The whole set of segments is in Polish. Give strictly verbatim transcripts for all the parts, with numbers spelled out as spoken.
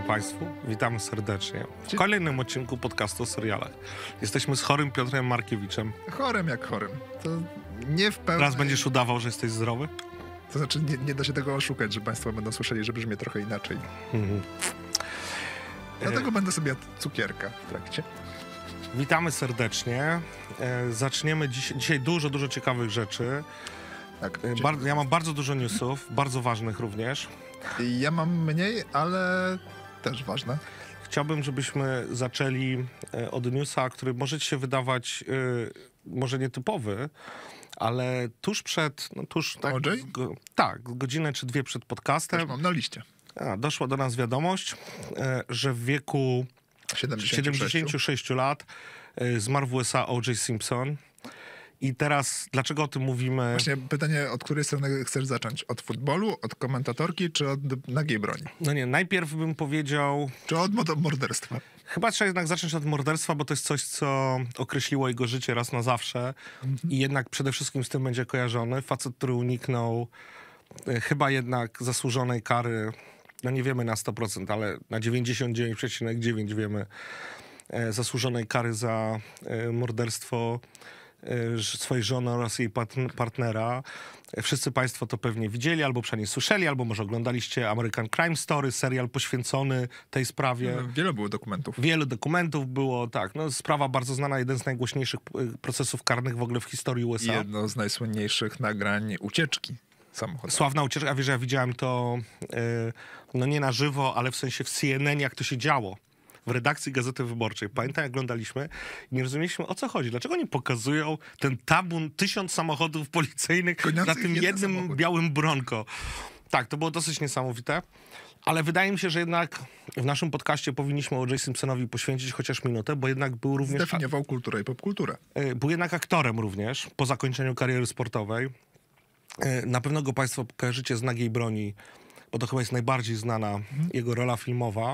Państwu, witamy serdecznie w kolejnym odcinku podcastu o serialach. Jesteśmy z chorym Piotrem Markiewiczem. Chorym jak chorym. To nie w pełni... Teraz będziesz udawał, że jesteś zdrowy? To znaczy nie, nie da się tego oszukać, że Państwo będą słyszeli, że brzmi trochę inaczej. Mhm. Dlatego e... będę sobie jadł cukierka w trakcie. Witamy serdecznie. E, zaczniemy dziś, dzisiaj dużo, dużo ciekawych rzeczy. Tak, e, bar- ja mam bardzo dużo newsów, bardzo ważnych również. Ja mam mniej, ale też ważne. Chciałbym, żebyśmy zaczęli od newsa, który może ci się wydawać yy, może nietypowy, ale tuż przed... No tuż, tak, go, tak, godzinę czy dwie przed podcastem. Też mam na liście. A, doszła do nas wiadomość, yy, że w wieku siedemdziesięciu sześciu lat yy, zmarł w U S A O J Simpson. I teraz, dlaczego o tym mówimy? Właśnie pytanie, od której strony chcesz zacząć? Od futbolu, od komentatorki, czy od nagiej broni? No nie, najpierw bym powiedział... Czy od morderstwa? Chyba trzeba jednak zacząć od morderstwa, bo to jest coś, co określiło jego życie raz na zawsze. Mhm. I jednak przede wszystkim z tym będzie kojarzony. Facet, który uniknął e, chyba jednak zasłużonej kary, no nie wiemy na sto procent, ale na dziewięćdziesiąt dziewięć przecinek dziewięć wiemy e, zasłużonej kary za e, morderstwo swojej żony oraz jej partnera. Wszyscy Państwo to pewnie widzieli, albo przynajmniej słyszeli, albo może oglądaliście American Crime Story, serial poświęcony tej sprawie. Wiele było dokumentów. Wiele dokumentów było, tak. No, sprawa bardzo znana, jeden z najgłośniejszych procesów karnych w ogóle w historii U S A. Jedno z najsłynniejszych nagrań ucieczki samochodowej. Sławna ucieczka, wiesz, ja widziałem to no nie na żywo, ale w sensie w C N N, jak to się działo. W redakcji Gazety Wyborczej. Pamiętam, jak oglądaliśmy i nie rozumieliśmy, o co chodzi. Dlaczego oni pokazują ten tabun, tysiąc samochodów policyjnych Goniących na tym jednym samochód. białym Bronco. Tak, to było dosyć niesamowite. Ale wydaje mi się, że jednak w naszym podcaście powinniśmy O J Simpsonowi poświęcić chociaż minutę, bo jednak był również... Zdefiniował kulturę i popkulturę. Był jednak aktorem również, po zakończeniu kariery sportowej. Na pewno go Państwo kojarzycie z Nagiej broni, bo to chyba jest najbardziej znana mhm. jego rola filmowa.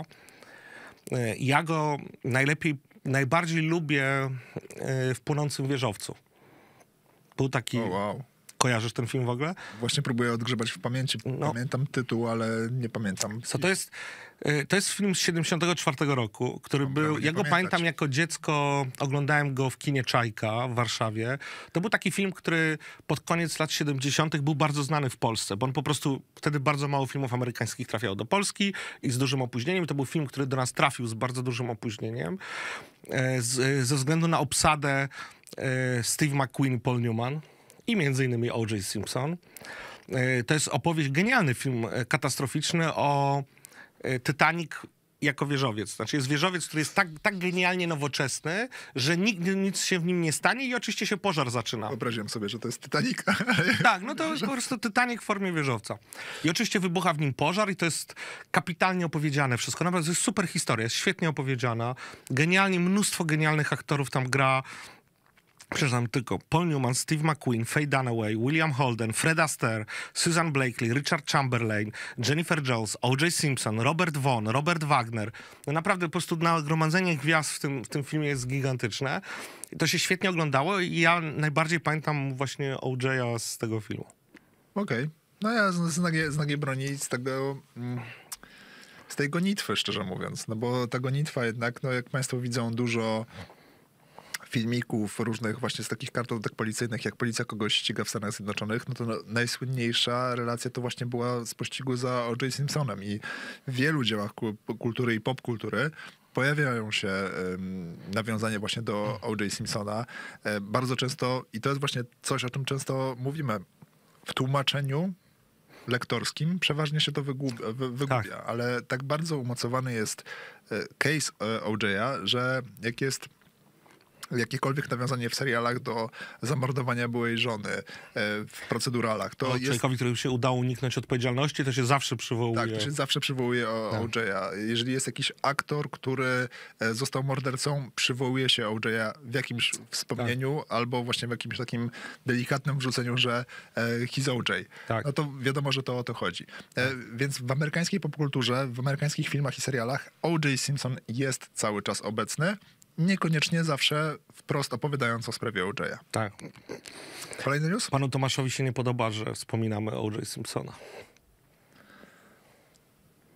Ja go najlepiej, najbardziej lubię w Płonącym wieżowcu. Był taki... Oh, wow. Kojarzysz ten film w ogóle? Właśnie próbuję odgrzebać w pamięci. No. Pamiętam tytuł, ale nie pamiętam. Co to jest? To jest film z siedemdziesiątego czwartego roku, który no, był... Ja go pamiętać. pamiętam jako dziecko, oglądałem go w kinie Czajka w Warszawie. To był taki film, który pod koniec lat siedemdziesiątych był bardzo znany w Polsce, bo on po prostu wtedy bardzo mało filmów amerykańskich trafiało do Polski i z dużym opóźnieniem. To był film, który do nas trafił z bardzo dużym opóźnieniem. Z, ze względu na obsadę Steve McQueen i Paul Newman i między innymi O J Simpson. To jest opowieść, genialny film katastroficzny o Titanic jako wieżowiec. Znaczy jest wieżowiec, który jest tak, tak genialnie nowoczesny, że nigdy nic się w nim nie stanie i oczywiście się pożar zaczyna. Wyobraziłem sobie, że to jest Titanic. Tak, no to jest po prostu Titanic w formie wieżowca. I oczywiście wybucha w nim pożar i to jest kapitalnie opowiedziane wszystko. Naprawdę to jest super historia, jest świetnie opowiedziana. Genialnie, mnóstwo genialnych aktorów tam gra. Przepraszam, tylko Paul Newman, Steve McQueen, Faye Dunaway, William Holden, Fred Astaire, Susan Blakely, Richard Chamberlain, Jennifer Jones, O J Simpson, Robert Vaughn, Robert Wagner. No naprawdę po prostu nagromadzenie gwiazd w tym, w tym filmie jest gigantyczne. I to się świetnie oglądało i ja najbardziej pamiętam właśnie O J'a z tego filmu. Okej. Okay. No ja z, z, nagiej, z nagiej broni, z tego... Mm, z tej gonitwy, szczerze mówiąc. No bo ta gonitwa jednak, no jak Państwo widzą, dużo... filmików różnych właśnie z takich kartotek policyjnych, jak policja kogoś ściga w Stanach Zjednoczonych, no to no, najsłynniejsza relacja to właśnie była z pościgu za O J Simpsonem i w wielu dziełach kultury i popkultury pojawiają się um, nawiązania właśnie do O J Simpsona. E, bardzo często, i to jest właśnie coś, o czym często mówimy, w tłumaczeniu lektorskim przeważnie się to wygłupia, wy, wygłupia tak. ale tak bardzo umocowany jest e, case O J'a, że jak jest jakiekolwiek nawiązanie w serialach do zamordowania byłej żony e, w proceduralach. To o, jest... Człowiekowi, któremu się udało uniknąć odpowiedzialności, to się zawsze przywołuje. Tak, to się zawsze przywołuje o tak. O J'a. Jeżeli jest jakiś aktor, który został mordercą, przywołuje się O J'a w jakimś wspomnieniu tak. albo właśnie w jakimś takim delikatnym wrzuceniu, że e, he's O J. Tak. No to wiadomo, że to o to chodzi. E, tak. Więc w amerykańskiej popkulturze, w amerykańskich filmach i serialach O J Simpson jest cały czas obecny. Niekoniecznie zawsze wprost opowiadając o sprawie O J'a. Tak. Kolejny news? Panu Tomaszowi się nie podoba, że wspominamy O J Simpsona.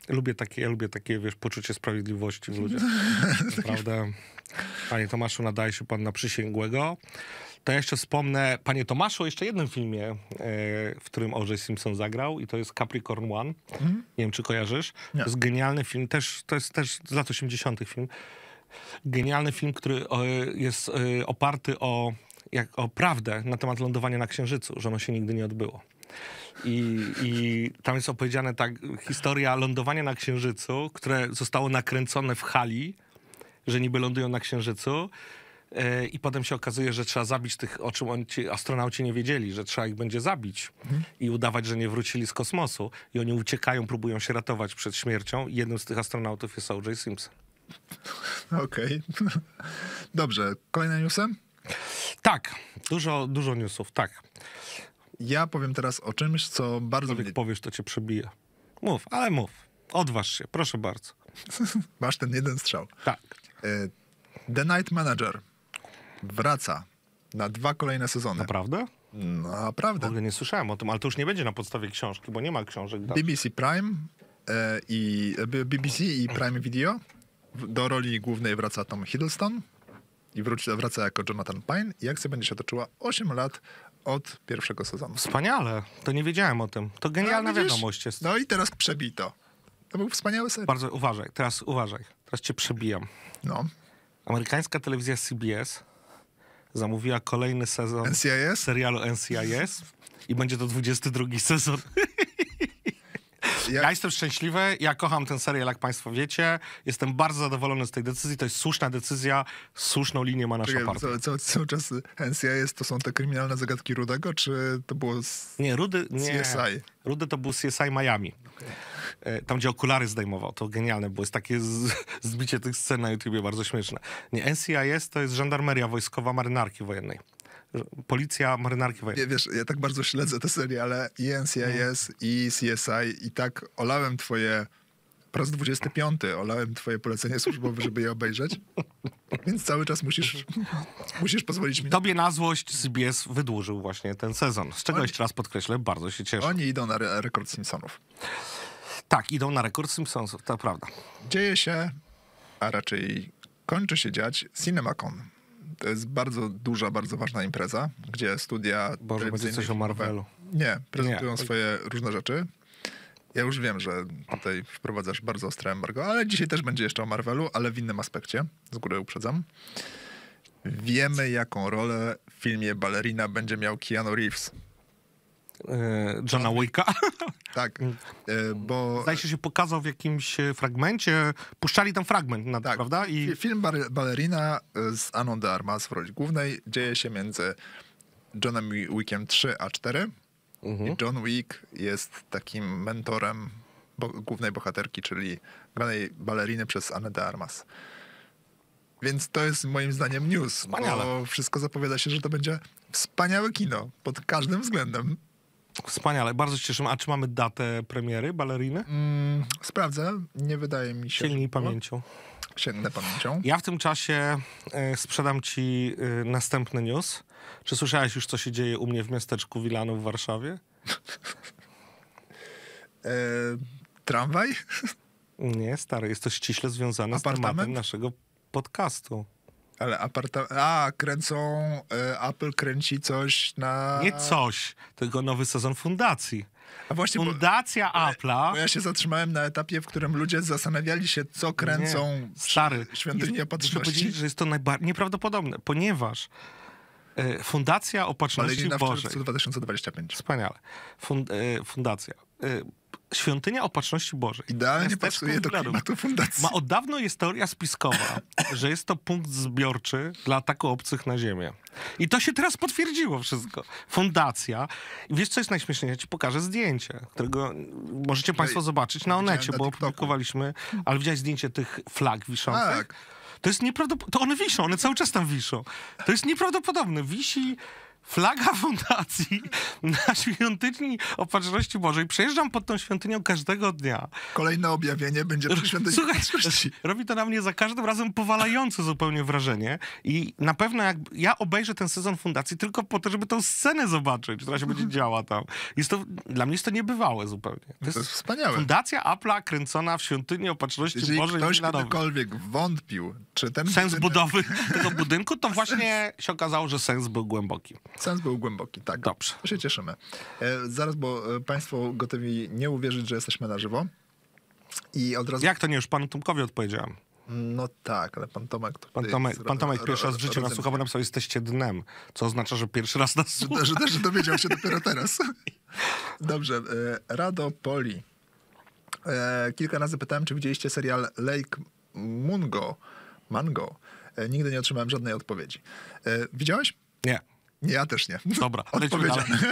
Lubię takie, ja lubię takie, wiesz, poczucie sprawiedliwości w ludziach. Naprawdę. Panie Tomaszu, nadaje się pan na przysięgłego. To ja jeszcze wspomnę, panie Tomaszu, o jeszcze jednym filmie, e, w którym O J Simpson zagrał i to jest Capricorn One. Mhm. Nie wiem, czy kojarzysz. Nie. To jest genialny film, też, to jest też z lat osiemdziesiątych film. Genialny film, który o, jest e, oparty o, jak, o prawdę na temat lądowania na Księżycu, że ono się nigdy nie odbyło. I, I tam jest opowiedziana tak historia lądowania na Księżycu, które zostało nakręcone w hali, że niby lądują na Księżycu. I potem się okazuje, że trzeba zabić tych, o czym oni, ci astronauci nie wiedzieli, że trzeba ich będzie zabić mhm. i udawać, że nie wrócili z kosmosu. I oni uciekają, próbują się ratować przed śmiercią. I jednym z tych astronautów jest O J Simpson. Okej. Okay. Dobrze. Kolejne newsy? Tak. Dużo, dużo newsów, tak. Ja powiem teraz o czymś, co bardzo... Jak mnie... powiesz, to cię przebije. Mów, ale mów. Odważ się, proszę bardzo. Masz ten jeden strzał. Tak. The Night Manager wraca na dwa kolejne sezony. Naprawdę? Naprawdę. W ogóle nie słyszałem o tym, ale to już nie będzie na podstawie książki, bo nie ma książek. B B C Prime e, i B B C i Prime Video. Do roli głównej wraca Tom Hiddleston i wróci, wraca jako Jonathan Pine i akcja będzie się toczyła osiem lat od pierwszego sezonu. Wspaniale. To nie wiedziałem o tym. To genialna no, wiadomość jest. No i teraz przebij to. To był wspaniały serial. Bardzo uważaj. Teraz uważaj. Teraz cię przebijam. No. Amerykańska telewizja C B S zamówiła kolejny sezon N C I S? serialu N C I S i będzie to dwudziesty drugi sezon. Ja... ja jestem szczęśliwy, ja kocham ten serial, jak państwo wiecie. Jestem bardzo zadowolony z tej decyzji. To jest słuszna decyzja, słuszną linię ma nasza partia. Cały, cały, cały czas N C I S to są te kryminalne zagadki Rudego, czy to było z... Nie, Rudy, nie. C S I? Rudy to był C S I Miami. Okay. Tam, gdzie okulary zdejmował. To genialne było. Jest takie z, zbicie tych scen na YouTubie bardzo śmieszne. Nie, N C I S to jest żandarmeria wojskowa marynarki wojennej. Policja marynarki wojennej. Wiesz, ja tak bardzo śledzę te seriale i N C I S, mm. i C S I i tak olałem twoje po raz dwudziesty piąty olałem twoje polecenie służbowe, żeby je obejrzeć. Więc cały czas musisz, musisz pozwolić mi... Tobie na złość C B S wydłużył właśnie ten sezon. Z czego oni, jeszcze raz podkreślę, bardzo się cieszę. Oni idą na re- rekord Simpsonów. Tak, idą na rekord Simpsonsów, to prawda. Dzieje się, a raczej kończy się dziać CinemaCon. To jest bardzo duża, bardzo ważna impreza, gdzie studia... Boże, będzie coś o Marvelu. Nie, prezentują Nie. swoje różne rzeczy. Ja już wiem, że tutaj wprowadzasz bardzo ostre embargo, ale dzisiaj też będzie jeszcze o Marvelu, ale w innym aspekcie. Z góry uprzedzam. Wiemy, jaką rolę w filmie Ballerina będzie miał Keanu Reeves. Johna Wicka. Tak, bo... Zdaje się, że pokazał w jakimś fragmencie. Puszczali tam fragment, na tak, prawda? I... Film Ballerina z Anną de Armas w roli głównej dzieje się między Johnem Wickiem trzy a cztery. Mhm. I John Wick jest takim mentorem bo- głównej bohaterki, czyli granej baleriny przez Annę de Armas. Więc to jest moim zdaniem news, Wspaniale. Bo wszystko zapowiada się, że to będzie wspaniałe kino pod każdym względem. Wspaniale, bardzo się cieszę. A czy mamy datę premiery Balleriny? Mm, sprawdzę, nie wydaje mi się. Sięgnij pamięcią. Sięgnę pamięcią. Ja w tym czasie y, sprzedam ci y, następny news. Czy słyszałeś już, co się dzieje u mnie w miasteczku Wilanów w Warszawie? e, tramwaj? Nie, stary, jest to ściśle związane Apartament? z tematem naszego podcastu. Ale apartament... A, kręcą... E, Apple kręci coś na... Nie coś, tylko nowy sezon Fundacji. A właśnie, Fundacja bo, Apple'a... Bo ja się zatrzymałem na etapie, w którym ludzie zastanawiali się, co kręcą nie, stary, Świątyni Opatrzności. Muszę powiedzieć, że jest to najbardziej nieprawdopodobne, ponieważ e, Fundacja Opatrzności Bożej... dwa tysiące dwudziesty piąty. Wspaniale. Fund, e, fundacja. E, Świątynia Opatrzności Bożej. Idealnie pasuje do klimatu fundacji. Ma od dawna jest teoria spiskowa, że jest to punkt zbiorczy dla ataku obcych na ziemię. I to się teraz potwierdziło wszystko. Fundacja. I wiesz, co jest najśmieszniejsze? Ja ci pokażę zdjęcie, którego możecie państwo zobaczyć na Onecie, bo opublikowaliśmy, ale widziałeś zdjęcie tych flag wiszących? Tak. To jest nieprawdopodobne. To one wiszą, one cały czas tam wiszą. To jest nieprawdopodobne. Wisi Flaga fundacji na świątyni Opatrzności Bożej. Przejeżdżam pod tą świątynią każdego dnia. Kolejne objawienie będzie przy świątyni Słuchaj, Opatrzności. robi to na mnie za każdym razem powalające zupełnie wrażenie i na pewno jak ja obejrzę ten sezon fundacji tylko po to, żeby tą scenę zobaczyć, która się będzie działa tam. Jest to, dla mnie jest to niebywałe zupełnie. To jest, To jest wspaniałe. fundacja Apple'a kręcona w świątyni Opatrzności Jeżeli Bożej. ktoś w Milanowie. kiedykolwiek wątpił, czy ten Sens budynek- budowy tego budynku, to właśnie się okazało, że sens był głęboki. Sens był głęboki, tak. Dobrze. To się cieszymy. E, zaraz, bo e, państwo gotowi nie uwierzyć, że jesteśmy na żywo. I od razu... Jak to nie? Już panu Tomkowi odpowiedziałem. No tak, ale pan Tomek... Pan tutaj Tomek, jest pan ro- Tomek ro- pierwszy raz w życiu nas rodzem- słuchał, napisał, jesteście dnem, co oznacza, że pierwszy raz nas słucha. Że też dowiedział się dopiero teraz. Dobrze. E, Rado Poli. E, kilka razy pytałem, czy widzieliście serial Lake Mungo. Mango. E, nigdy nie otrzymałem żadnej odpowiedzi. E, widziałeś? Nie. Nie, ja też nie. Dobra, lecimy Odpowiedziane. dalej.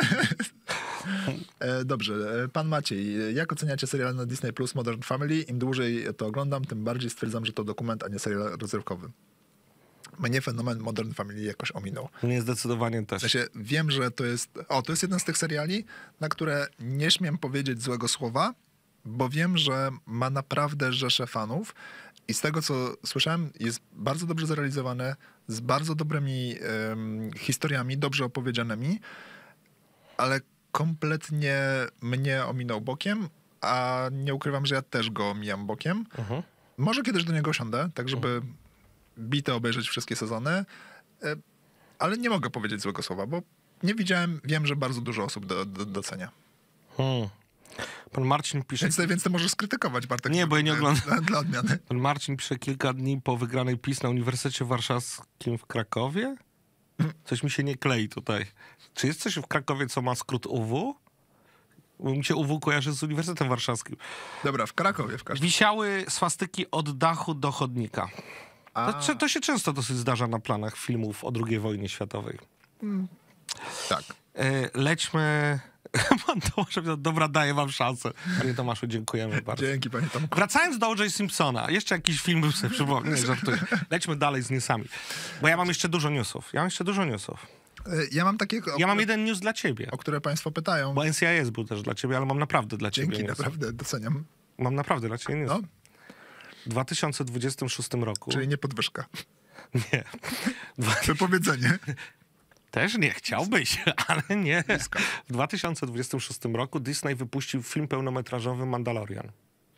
E, Dobrze, e, pan Maciej, jak oceniacie serial na Disney Plus Modern Family? Im dłużej to oglądam, tym bardziej stwierdzam, że to dokument, a nie serial rozrywkowy. Mnie fenomen Modern Family jakoś ominął. Nie, zdecydowanie W też. sensie wiem, że to jest... O, to jest jeden z tych seriali, na które nie śmiem powiedzieć złego słowa, bo wiem, że ma naprawdę rzeszę fanów i z tego, co słyszałem, jest bardzo dobrze zrealizowane, z bardzo dobrymi em, historiami, dobrze opowiedzianymi, ale kompletnie mnie ominął bokiem, a nie ukrywam, że ja też go omijam bokiem. Mhm. Może kiedyś do niego siądę, tak żeby bite obejrzeć wszystkie sezony, e, ale nie mogę powiedzieć złego słowa, bo nie widziałem, wiem, że bardzo dużo osób do, do, docenia. Hmm. Pan Marcin pisze... Więc, więc to możesz skrytykować, Bartek. Nie, bo ja nie e, oglądam. Dla, dla odmiany. Pan Marcin pisze kilka dni po wygranej PiS na Uniwersytecie Warszawskim w Krakowie? Coś mi się nie klei tutaj. Czy jest coś w Krakowie, co ma skrót U W? Bo mi się U W kojarzy z Uniwersytetem Warszawskim. Dobra, w Krakowie w każdym Wisiały swastyki od dachu do chodnika. A, To, to się często dosyć zdarza na planach filmów o drugiej wojnie światowej. tak. E, lećmy... Pan Tomasz, dobra, daję wam szansę. Panie Tomaszu, dziękujemy bardzo. Dzięki, panie Tomku. Wracając do O J. Simpsona, jeszcze jakiś film bym sobie przypomniał. Nie, żartuję. Lećmy dalej z newsami. Bo ja mam jeszcze dużo newsów. Ja mam jeszcze dużo newsów. E, Ja mam takie, o, Ja mam które, jeden news dla ciebie. o które państwo pytają. Bo N C I S był też dla ciebie, ale mam naprawdę dla ciebie Dzięki, news. naprawdę, doceniam. Mam naprawdę dla ciebie news. No, W dwa tysiące dwudziestym szóstym roku... czyli nie podwyżka. Nie. Dwa... Wypowiedzenie. Też nie chciałbyś, ale nie. W dwa tysiące dwudziestym szóstym roku Disney wypuścił film pełnometrażowy Mandalorian.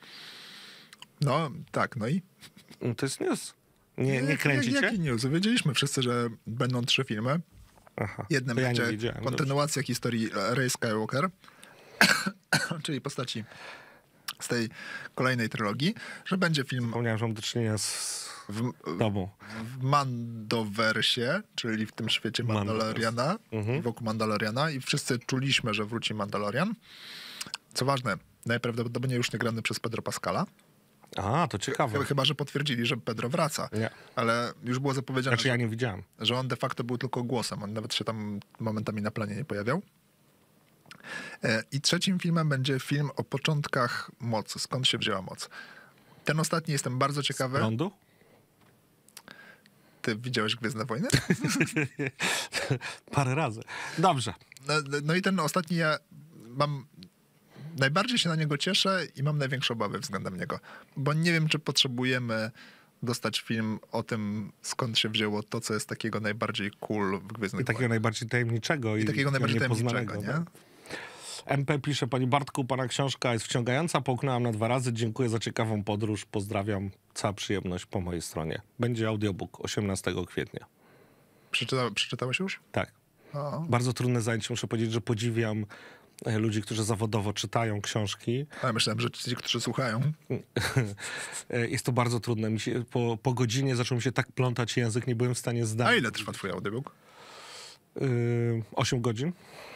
No, tak, no i? No to jest news. Nie, nie Jak- kręcicie? Jaki news? Wiedzieliśmy wszyscy, że będą trzy filmy. Aha, Jednym to ja nie będzie wiedziałem. kontynuacja historii Rey Skywalker, czyli postaci z tej kolejnej trylogii, że będzie film Zapomniałem, że mam do czynienia z w, tobą. w Mandoversie, czyli w tym świecie Mandaloriana, Mhm. wokół Mandaloriana i wszyscy czuliśmy, że wróci Mandalorian. Co ważne, najprawdopodobniej już nie grany przez Pedro Pascala. A, to ciekawe. Chyba, że potwierdzili, że Pedro wraca. Nie. Ale już było zapowiedziane, Znaczy ja nie widziałem. że on de facto był tylko głosem. On nawet się tam momentami na planie nie pojawiał. E, I trzecim filmem będzie film o początkach mocy. Skąd się wzięła moc? Ten ostatni jestem bardzo ciekawy. Prądu? Ty widziałeś Gwiezdne Wojny? Parę razy. Dobrze. No, no i ten ostatni ja mam... Najbardziej się na niego cieszę i mam największe obawy względem niego. Bo nie wiem, czy potrzebujemy dostać film o tym, skąd się wzięło to, co jest takiego najbardziej cool w Gwiezdnych I takiego Wojnach. najbardziej tajemniczego. I, I takiego najbardziej niepoznanego, tajemniczego, nie? M P pisze, panie Bartku, pana książka jest wciągająca, połknęłam na dwa razy, dziękuję za ciekawą podróż, pozdrawiam, cała przyjemność po mojej stronie. Będzie audiobook osiemnastego kwietnia. Przeczyta, przeczytałeś już? Tak. O. Bardzo trudne zajęcie, muszę powiedzieć, że podziwiam e, ludzi, którzy zawodowo czytają książki. A myślałem, że ci, którzy słuchają. E, Jest to bardzo trudne. Mi się, po, po godzinie zaczął mi się tak plątać język, nie byłem w stanie A zdać. ile trwa twój audiobook? Yy, osiem godzin.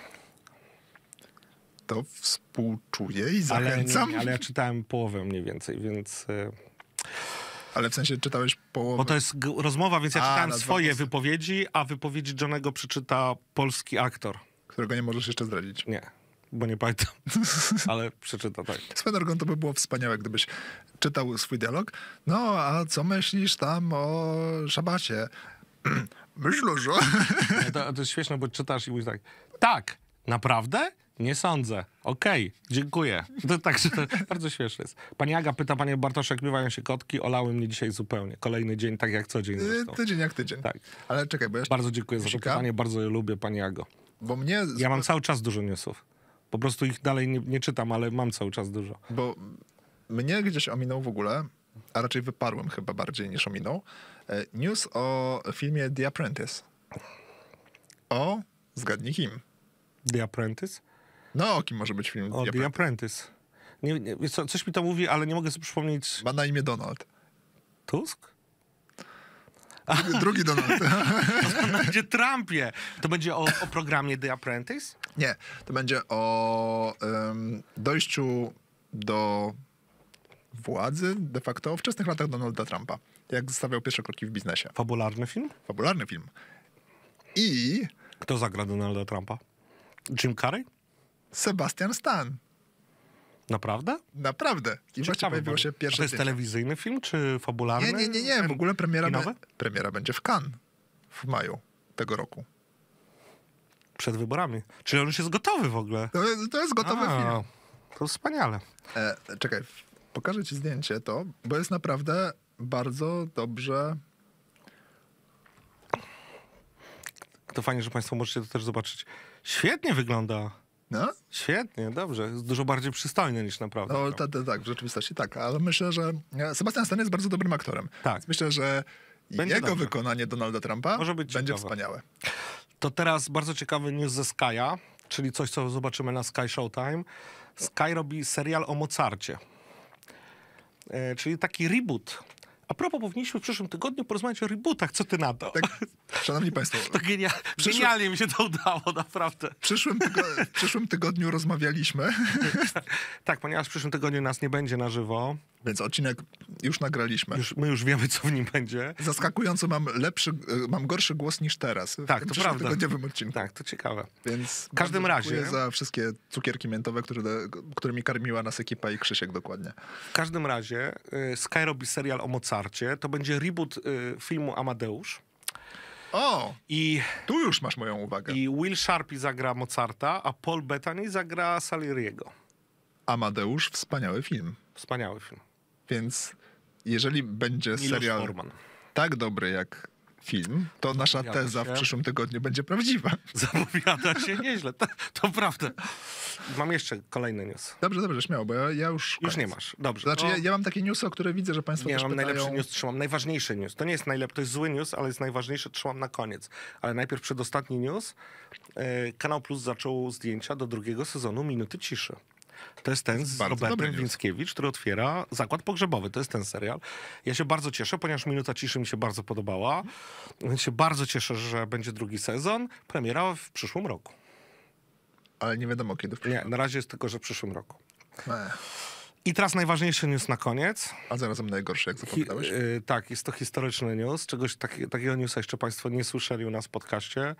To współczuję i Ale, zachęcam. nie, ale ja czytałem połowę mniej więcej, więc... e, Ale w sensie czytałeś połowę. Bo to jest g- rozmowa, więc ja A, czytałem na dwa swoje głosy. wypowiedzi, a wypowiedzi Johnego przeczyta polski aktor. Którego nie możesz jeszcze zdradzić. Nie, bo nie pamiętam, ale przeczyta, tak. Swoją drogą to by było wspaniałe, gdybyś czytał swój dialog. No, a co myślisz tam o szabacie? Myślę, że... To, to jest śmieszne, bo czytasz i mówisz tak, tak, naprawdę? Nie sądzę. Okej, dziękuję. To tak, że to bardzo śmieszne jest. Pani Aga pyta, panie Bartoszek, miewają się kotki, olały mnie dzisiaj zupełnie. Kolejny dzień, tak jak co dzień zresztą. Tydzień jak tydzień. Tak. Ale czekaj, bo jeszcze... Bardzo dziękuję za to Musika? pytanie, bardzo je lubię, pani Ago. Bo mnie... Ja mam cały czas dużo newsów. Po prostu ich dalej nie, nie czytam, ale mam cały czas dużo. Bo mnie gdzieś ominął w ogóle, a raczej wyparłem chyba bardziej niż ominął, e, news o filmie The Apprentice. O, zgadnij kim. The Apprentice? No, o kim może być film O, The The Apprentice? Apprentice. Nie, nie, wiesz co, coś mi to mówi, ale nie mogę sobie przypomnieć. Ma na imię Donald. Tusk? Drugi, drugi Donald. To będzie Trumpie. To będzie o, o programie The Apprentice? Nie, to będzie o em, dojściu do władzy de facto w wczesnych latach Donalda Trumpa. Jak stawiał pierwsze kroki w biznesie. Fabularny film? Fabularny film. I Kto zagra Donalda Trumpa? Jim Carrey? Sebastian Stan. Naprawdę? Naprawdę. I właśnie Ciekawe pojawiło bardzo. się A pierwsze to jest zdjęcie. telewizyjny film, czy fabularny? Nie, nie, nie, nie. W ogóle premiera, be, Kinowy? premiera będzie w Cannes w maju tego roku. Przed wyborami. Czyli on już jest gotowy w ogóle. To, to jest gotowy A, film. To wspaniale. E, czekaj, pokażę ci zdjęcie to, bo jest naprawdę bardzo dobrze... To fajnie, że państwo możecie to też zobaczyć. Świetnie wygląda. No? Świetnie, dobrze. Jest dużo bardziej przystojny niż naprawdę. No tak, tak, tak, w rzeczywistości tak, ale myślę, że Sebastian Stan jest bardzo dobrym aktorem. Tak. Więc myślę, że Będzie jego dobrze. wykonanie Donalda Trumpa Może być będzie ciekawe. wspaniałe. To teraz bardzo ciekawy news ze Sky'a, czyli coś, co zobaczymy na Sky Showtime. Sky robi serial o Mozarcie. E, czyli taki reboot. A propos, powinniśmy w przyszłym tygodniu porozmawiać o rebootach. Co ty na to? Tak, szanowni państwo, To genia... Przyszło- genialnie mi się to udało, naprawdę. w przyszłym, tygo- w przyszłym tygodniu rozmawialiśmy, Tak, ponieważ w przyszłym tygodniu nas nie będzie na żywo. więc odcinek już nagraliśmy. Już, my już wiemy, co w nim będzie. Zaskakująco mam lepszy, e, mam gorszy głos niż teraz. w Tak, tym to przyszłym prawda. tygodniowym odcinku. Tak, to ciekawe. Więc W każdym bardzo razie- dziękuję za wszystkie cukierki miętowe, które, którymi karmiła nas ekipa i Krzysiek dokładnie. W każdym razie y, Sky robi serial o Mozarcie. To będzie reboot y, filmu Amadeusz. O, I, tu już masz moją uwagę. I Will Sharpie zagra Mozarta, a Paul Bettany zagra Salieriego. Amadeusz, wspaniały film. Wspaniały film. Więc jeżeli będzie Miloš serial Forman. tak dobry jak film, to nasza Zapowiada teza się. w przyszłym tygodniu będzie prawdziwa. Zapowiada się nieźle. To, to prawda. Mam jeszcze kolejny news. Dobrze, dobrze, śmiało, bo ja, ja już... Już koniec. nie masz. Dobrze. Znaczy, to- ja, ja mam takie newsy, o które widzę, że państwo Nie, też mam pytają. najlepszy news, trzymam najważniejszy news. To nie jest najlepszy, to jest zły news, ale jest najważniejszy, trzymam na koniec. Ale najpierw przedostatni news. E, Kanał Plus zaczął zdjęcia do drugiego sezonu Minuty Ciszy. To jest ten z bardzo dobry Robertem news. Więckiewicz, który otwiera Zakład Pogrzebowy. To jest ten serial. Ja się bardzo cieszę, ponieważ Minuta Ciszy mi się bardzo podobała. Więc się bardzo cieszę, że będzie drugi sezon. Premiera w przyszłym roku. Ale nie wiadomo kiedy w przyszłym. Nie, na razie jest tylko, że w przyszłym roku. Ech, I teraz najważniejszy news na koniec. a zarazem najgorszy, jak Hi, zapowiadałeś. y, tak, jest to historyczny news. Czegoś taki, takiego newsa jeszcze państwo nie słyszeli u nas w podcaście.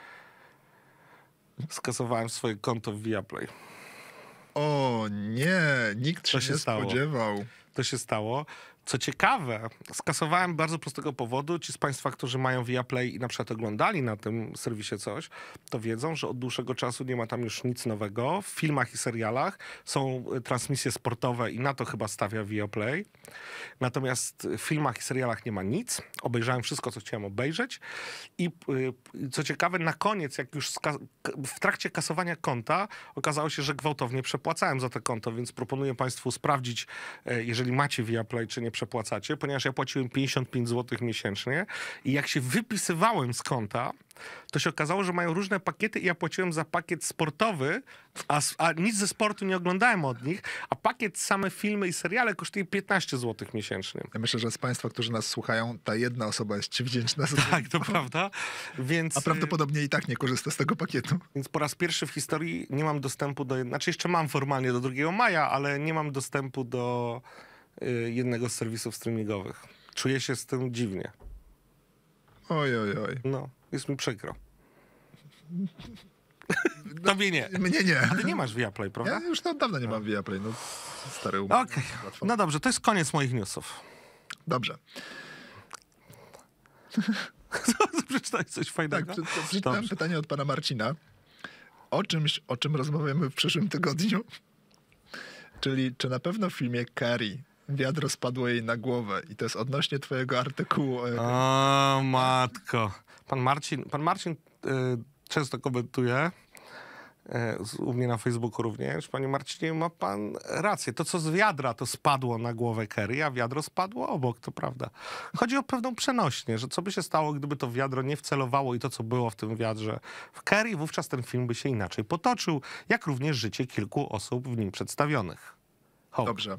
Skasowałem swoje konto w Viaplay. O nie, nikt się, To się nie stało. spodziewał. To się stało. Co ciekawe, skasowałem bardzo prostego powodu. Ci z państwa, którzy mają Viaplay i na przykład oglądali na tym serwisie coś, to wiedzą, że od dłuższego czasu nie ma tam już nic nowego. W filmach i serialach są y, transmisje sportowe i na to chyba stawia Viaplay. Natomiast w filmach i serialach nie ma nic. Obejrzałem wszystko, co chciałem obejrzeć. I y, co ciekawe, na koniec, jak już ska- k- w trakcie kasowania konta, okazało się, że gwałtownie przepłacałem za to konto, więc proponuję państwu sprawdzić, y, jeżeli macie Viaplay, czy nie przepłacacie, ponieważ ja płaciłem pięćdziesiąt pięć złotych miesięcznie i jak się wypisywałem z konta, to się okazało, że mają różne pakiety i ja płaciłem za pakiet sportowy, a, s- a nic ze sportu nie oglądałem od nich, a pakiet same filmy i seriale kosztuje piętnaście złotych miesięcznie. Ja myślę, że z państwa, którzy nas słuchają, ta jedna osoba jest ci wdzięczna za to. Tak, to prawda. Więc, A prawdopodobnie i tak nie korzysta z tego pakietu. więc po raz pierwszy w historii nie mam dostępu do... Znaczy jeszcze mam formalnie do drugiego maja, ale nie mam dostępu do y, jednego z serwisów streamingowych. Czuję się z tym dziwnie. Oj, oj, oj. No, jest mi przykro. Tobie nie. Mnie nie. A ty nie masz Viaplay, prawda? Ja już od dawna nie mam Viaplay. No, stary um. Okej, no dobrze, to jest koniec moich newsów. Dobrze. Przeczytałeś coś Tak, fajnego? prze- prze- przeczytałem Dobrze. pytanie od pana Marcina o czymś, o czym rozmawiamy w przyszłym tygodniu. Czyli czy na pewno w filmie Carrie wiadro spadło jej na głowę? I to jest odnośnie twojego artykułu. O, O, matko. Pan Marcin, pan Marcin y, często komentuje y, z- u mnie na Facebooku również. Panie Marcinie, ma pan rację. To, co z wiadra, to spadło na głowę Kerry, a wiadro spadło obok, to prawda. Chodzi o pewną przenośnię, że co by się stało, gdyby to wiadro nie wcelowało i to, co było w tym wiadrze w Kerry, wówczas ten film by się inaczej potoczył, jak również życie kilku osób w nim przedstawionych. Hołk. Dobrze.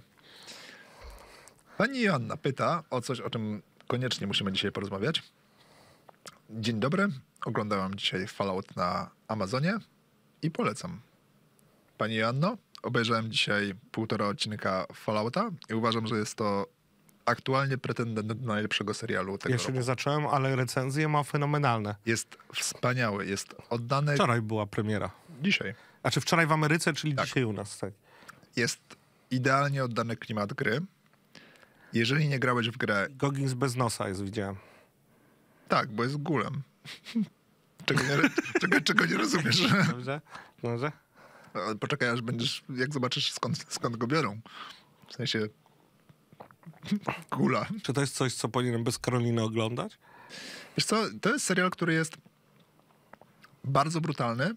Pani Joanna pyta o coś, o czym koniecznie musimy dzisiaj porozmawiać. Dzień dobry. Oglądałam dzisiaj Fallout na Amazonie i polecam. Pani Joanno, obejrzałem dzisiaj półtora odcinka Fallouta i uważam, że jest to aktualnie pretendent do najlepszego serialu tego Jeszcze roku. nie zacząłem, ale recenzje ma fenomenalne. Jest wspaniały, jest oddany Wczoraj była premiera. dzisiaj. Znaczy wczoraj w Ameryce, czyli Tak. dzisiaj u nas. Tak. Jest idealnie oddany klimat gry. Jeżeli nie grałeś w grę, Goggins bez nosa jest, widziałem. tak, bo jest gulem. Czego nie, czego, czego nie rozumiesz. Dobrze? Dobrze? Ale poczekaj, aż będziesz, jak zobaczysz skąd, skąd go biorą. W sensie gula. Czy to jest coś, co powinienem bez Karoliny oglądać? Wiesz co, to jest serial, który jest bardzo brutalny,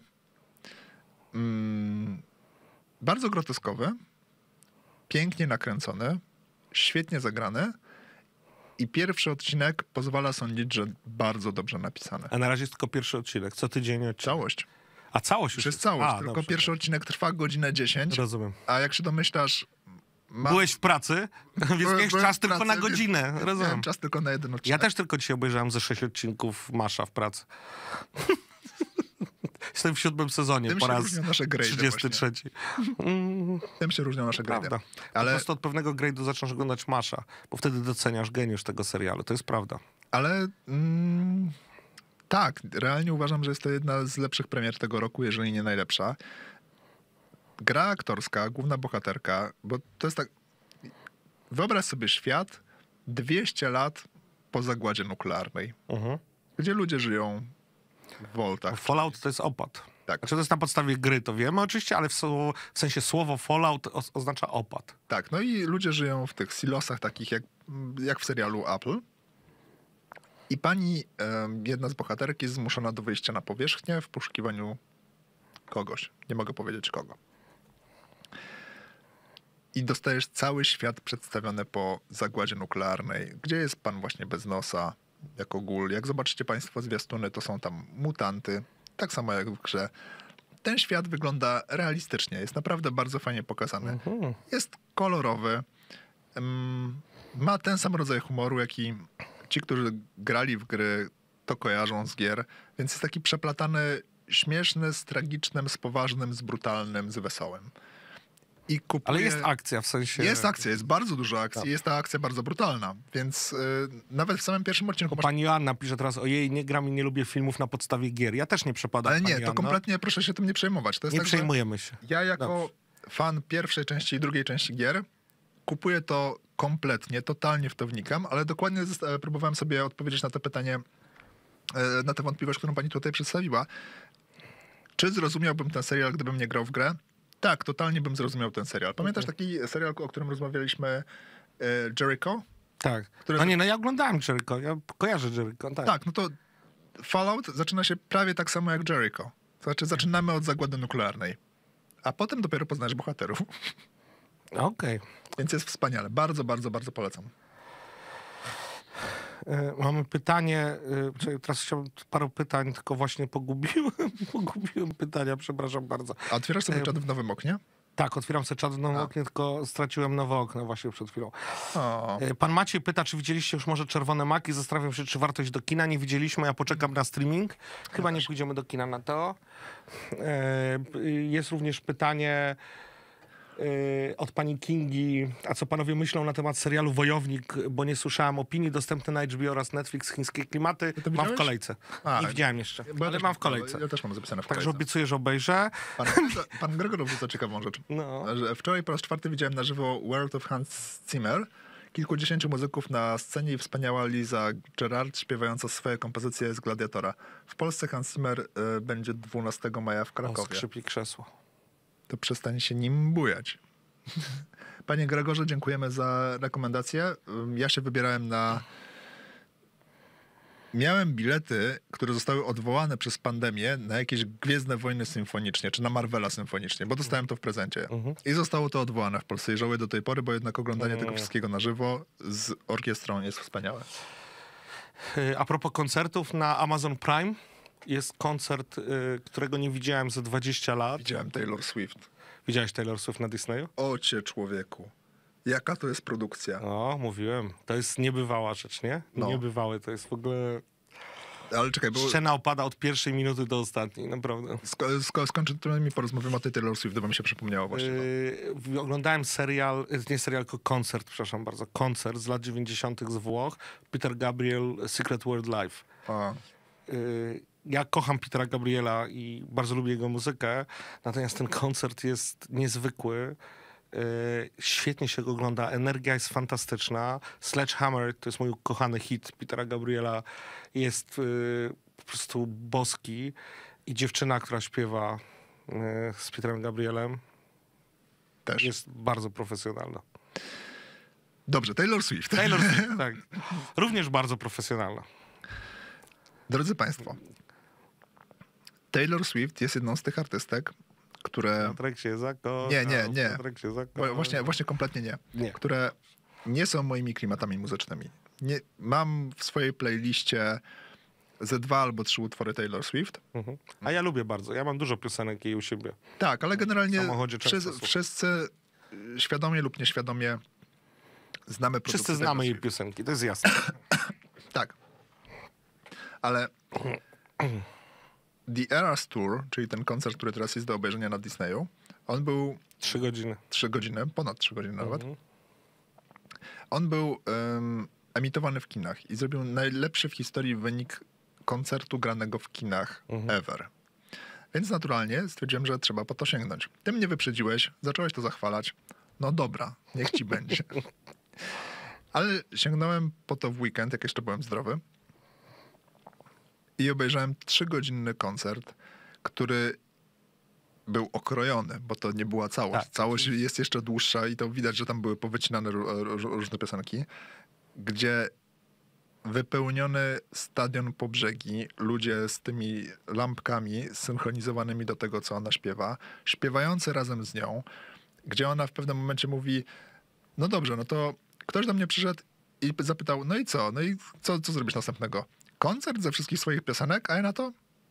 mm, bardzo groteskowy, pięknie nakręcony, świetnie zagrany i pierwszy odcinek pozwala sądzić, że bardzo dobrze napisany. A na razie jest tylko pierwszy odcinek. Co tydzień odcinek. Całość. A całość już Już jest całość, A, tylko dobrze, pierwszy odcinek trwa godzinę dziesięć, Rozumiem. a jak się domyślasz... Ma... Byłeś w pracy, więc Byłem- miałeś byłem czas w tylko pracy, na więc godzinę. Miałem Rozumiem. czas tylko na jeden Ja odcinek. też tylko dzisiaj obejrzałem ze sześć odcinków Masza w pracy. Jestem w siódmym sezonie, Tym po się raz różnią nasze grade trzydziesty trzeci. Mm, Tym się różnią nasze grady. prawda. Po Ale, prostu od pewnego grade'u zaczynasz oglądać Masza, bo wtedy doceniasz geniusz tego serialu. To jest prawda. ale mm, tak, realnie uważam, że jest to jedna z lepszych premier tego roku, jeżeli nie najlepsza. Gra aktorska, główna bohaterka, bo to jest tak... Wyobraź sobie świat dwieście lat po zagładzie nuklearnej, Mhm. gdzie ludzie żyją w woltach. Fallout to jest opad. Tak. Znaczy to jest na podstawie gry, to wiemy oczywiście, ale w, słowo, w sensie słowo Fallout o, oznacza opad. Tak, no i ludzie żyją w tych silosach takich jak, jak w serialu Apple. I pani, em, jedna z bohaterki, jest zmuszona do wyjścia na powierzchnię w poszukiwaniu kogoś. Nie mogę powiedzieć kogo. I dostajesz cały świat przedstawiony po zagładzie nuklearnej, gdzie jest pan właśnie bez nosa, jako gul. Jak zobaczycie państwo zwiastuny, to są tam mutanty, tak samo jak w grze. Ten świat wygląda realistycznie, jest naprawdę bardzo fajnie pokazany. Mhm. Jest kolorowy, ym, ma ten sam rodzaj humoru, jaki ci, którzy grali w gry, to kojarzą z gier, więc jest taki przeplatany, śmieszny, z tragicznym, z poważnym, z brutalnym, z wesołym. I kupuje... Ale jest akcja, w sensie... Jest akcja, jest bardzo dużo akcji, Tak. jest ta akcja bardzo brutalna, więc y, nawet w samym pierwszym odcinku... Masz... Pani Joanna pisze teraz, ojej, nie gram i nie lubię filmów na podstawie gier. Ja też nie przepadam, Ale nie, pani to Joanno. kompletnie proszę się tym nie przejmować. To jest Nie tak, że przejmujemy się. ja jako Dobrze. fan pierwszej części i drugiej części gier kupuję to kompletnie, totalnie w to wnikam, ale dokładnie zas- e, próbowałem sobie odpowiedzieć na to pytanie, e, na tę wątpliwość, którą pani tutaj przedstawiła. Czy zrozumiałbym ten serial, gdybym nie grał w grę? Tak, totalnie bym zrozumiał ten serial. Pamiętasz Mhm. taki serial, o którym rozmawialiśmy, e, Jericho? Tak. Które- No nie, no ja oglądałem Jericho, ja kojarzę Jericho, tak. Tak, no to Fallout zaczyna się prawie tak samo jak Jericho. To znaczy zaczynamy od zagłady nuklearnej, a potem dopiero poznajesz bohaterów. Okej. Więc jest wspaniale. Bardzo, bardzo, bardzo polecam. E, Mamy pytanie, e, czekaj, teraz chciałbym paru pytań, tylko właśnie pogubiłem, pogubiłem pytania, przepraszam bardzo. A otwierasz sobie E, czat w nowym oknie? Tak, otwieram sobie czat w nowym A. oknie, tylko straciłem nowe okno właśnie przed chwilą. O, E, Pan Maciej pyta, czy widzieliście już może Czerwone Maki? Zastanawiam się, czy warto iść do kina. Nie widzieliśmy, ja poczekam na streaming. Chyba nie pójdziemy do kina na to. E, p- Jest również pytanie e, od pani Kingi, a co panowie myślą na temat serialu Wojownik, bo nie słyszałem opinii. Dostępny na H B O oraz Netflix, chińskie klimaty. to Mam w widziałeś? kolejce. A, Nie widziałem jeszcze, bo ja ale też mam w kolejce. Ja też mam zapisane w Także kolejce. obiecuję, że obejrzę. Pan, pan Gregor wrzuca ciekawą rzecz. No. Że wczoraj po raz czwarty widziałem na żywo World of Hans Zimmer, Kilkudziesięciu muzyków na scenie i wspaniała Liza Gerard śpiewająca swoje kompozycje z Gladiatora. W Polsce Hans Zimmer y, będzie dwunastego maja w O, Krakowie. skrzypi krzesło. To przestań się nim bujać. Panie Gregorze, dziękujemy za rekomendację. Ym, Ja się wybierałem na... Miałem bilety, które zostały odwołane przez pandemię na jakieś Gwiezdne Wojny symfonicznie, czy na Marvela symfonicznie, bo dostałem to w prezencie. Mhm. I zostało to odwołane w Polsce i żałuję do tej pory, bo jednak oglądanie Mm. tego wszystkiego na żywo z orkiestrą jest wspaniałe. Y, A propos koncertów, na Amazon Prime jest koncert, y, którego nie widziałem za dwadzieścia lat. Widziałem Taylor Swift. Widziałeś Taylor Swift na Disneyu? Ocie człowieku. Jaka to jest produkcja? O, mówiłem. To jest niebywała rzecz, nie? No. Niebywałe. To jest w ogóle... Ale czekaj, bo Szczena opada od pierwszej minuty do ostatniej, naprawdę. sko sko skończymy porozmawiamy o tej Taylor Swift, bo mi się przypomniało właśnie. to. Yy, oglądałem serial, nie serial, tylko koncert, przepraszam bardzo, koncert z lat dziewięćdziesiątych z Włoch. Peter Gabriel, Secret World Live. A. Yy, ja kocham Petera Gabriela i bardzo lubię jego muzykę, natomiast ten koncert jest niezwykły. Yy, świetnie się go ogląda, energia jest fantastyczna. Sledgehammer to jest mój ukochany hit Petera Gabriela. Jest yy, po prostu boski. I dziewczyna, która śpiewa yy, z Peterem Gabrielem, Też. jest bardzo profesjonalna. Dobrze, Taylor Swift. Taylor Swift, tak. Również bardzo profesjonalna. Drodzy Państwo, Taylor Swift jest jedną z tych artystek, które... Piotrek się zakochał. Nie, nie, nie. Piotrek się zakochał. Bo Właśnie, właśnie kompletnie nie. Nie. Które nie są moimi klimatami muzycznymi. Nie, mam w swojej playliście ze dwa albo trzy utwory Taylor Swift. Mhm. A ja lubię bardzo. Ja mam dużo piosenek jej u siebie. Tak, ale generalnie W samochodzie często wszyscy, słucham. wszyscy y, świadomie lub nieświadomie znamy produkcję Wszyscy Taylor znamy jej Swift. piosenki, to jest jasne. Tak. Ale The Eras Tour, czyli ten koncert, który teraz jest do obejrzenia na Disneyu, on był Trzy godziny. trzy godziny, ponad trzy godziny nawet. Mhm. On był um, emitowany w kinach i zrobił najlepszy w historii wynik koncertu granego w kinach Mhm. ever. Więc naturalnie stwierdziłem, że trzeba po to sięgnąć. Ty mnie wyprzedziłeś, zacząłeś to zachwalać. No dobra, niech ci będzie. Ale sięgnąłem po to w weekend, jak jeszcze byłem zdrowy. I obejrzałem trzygodzinny koncert, który był okrojony, bo to nie była całość. Tak, Całość jest jeszcze dłuższa i to widać, że tam były powycinane ró- ró- różne piosenki, gdzie wypełniony stadion po brzegi, ludzie z tymi lampkami synchronizowanymi do tego, co ona śpiewa, śpiewający razem z nią, gdzie ona w pewnym momencie mówi, no dobrze, no to ktoś do mnie przyszedł i zapytał, no i co? No i co, co zrobisz następnego? Koncert ze wszystkich swoich piosenek? A ja na to?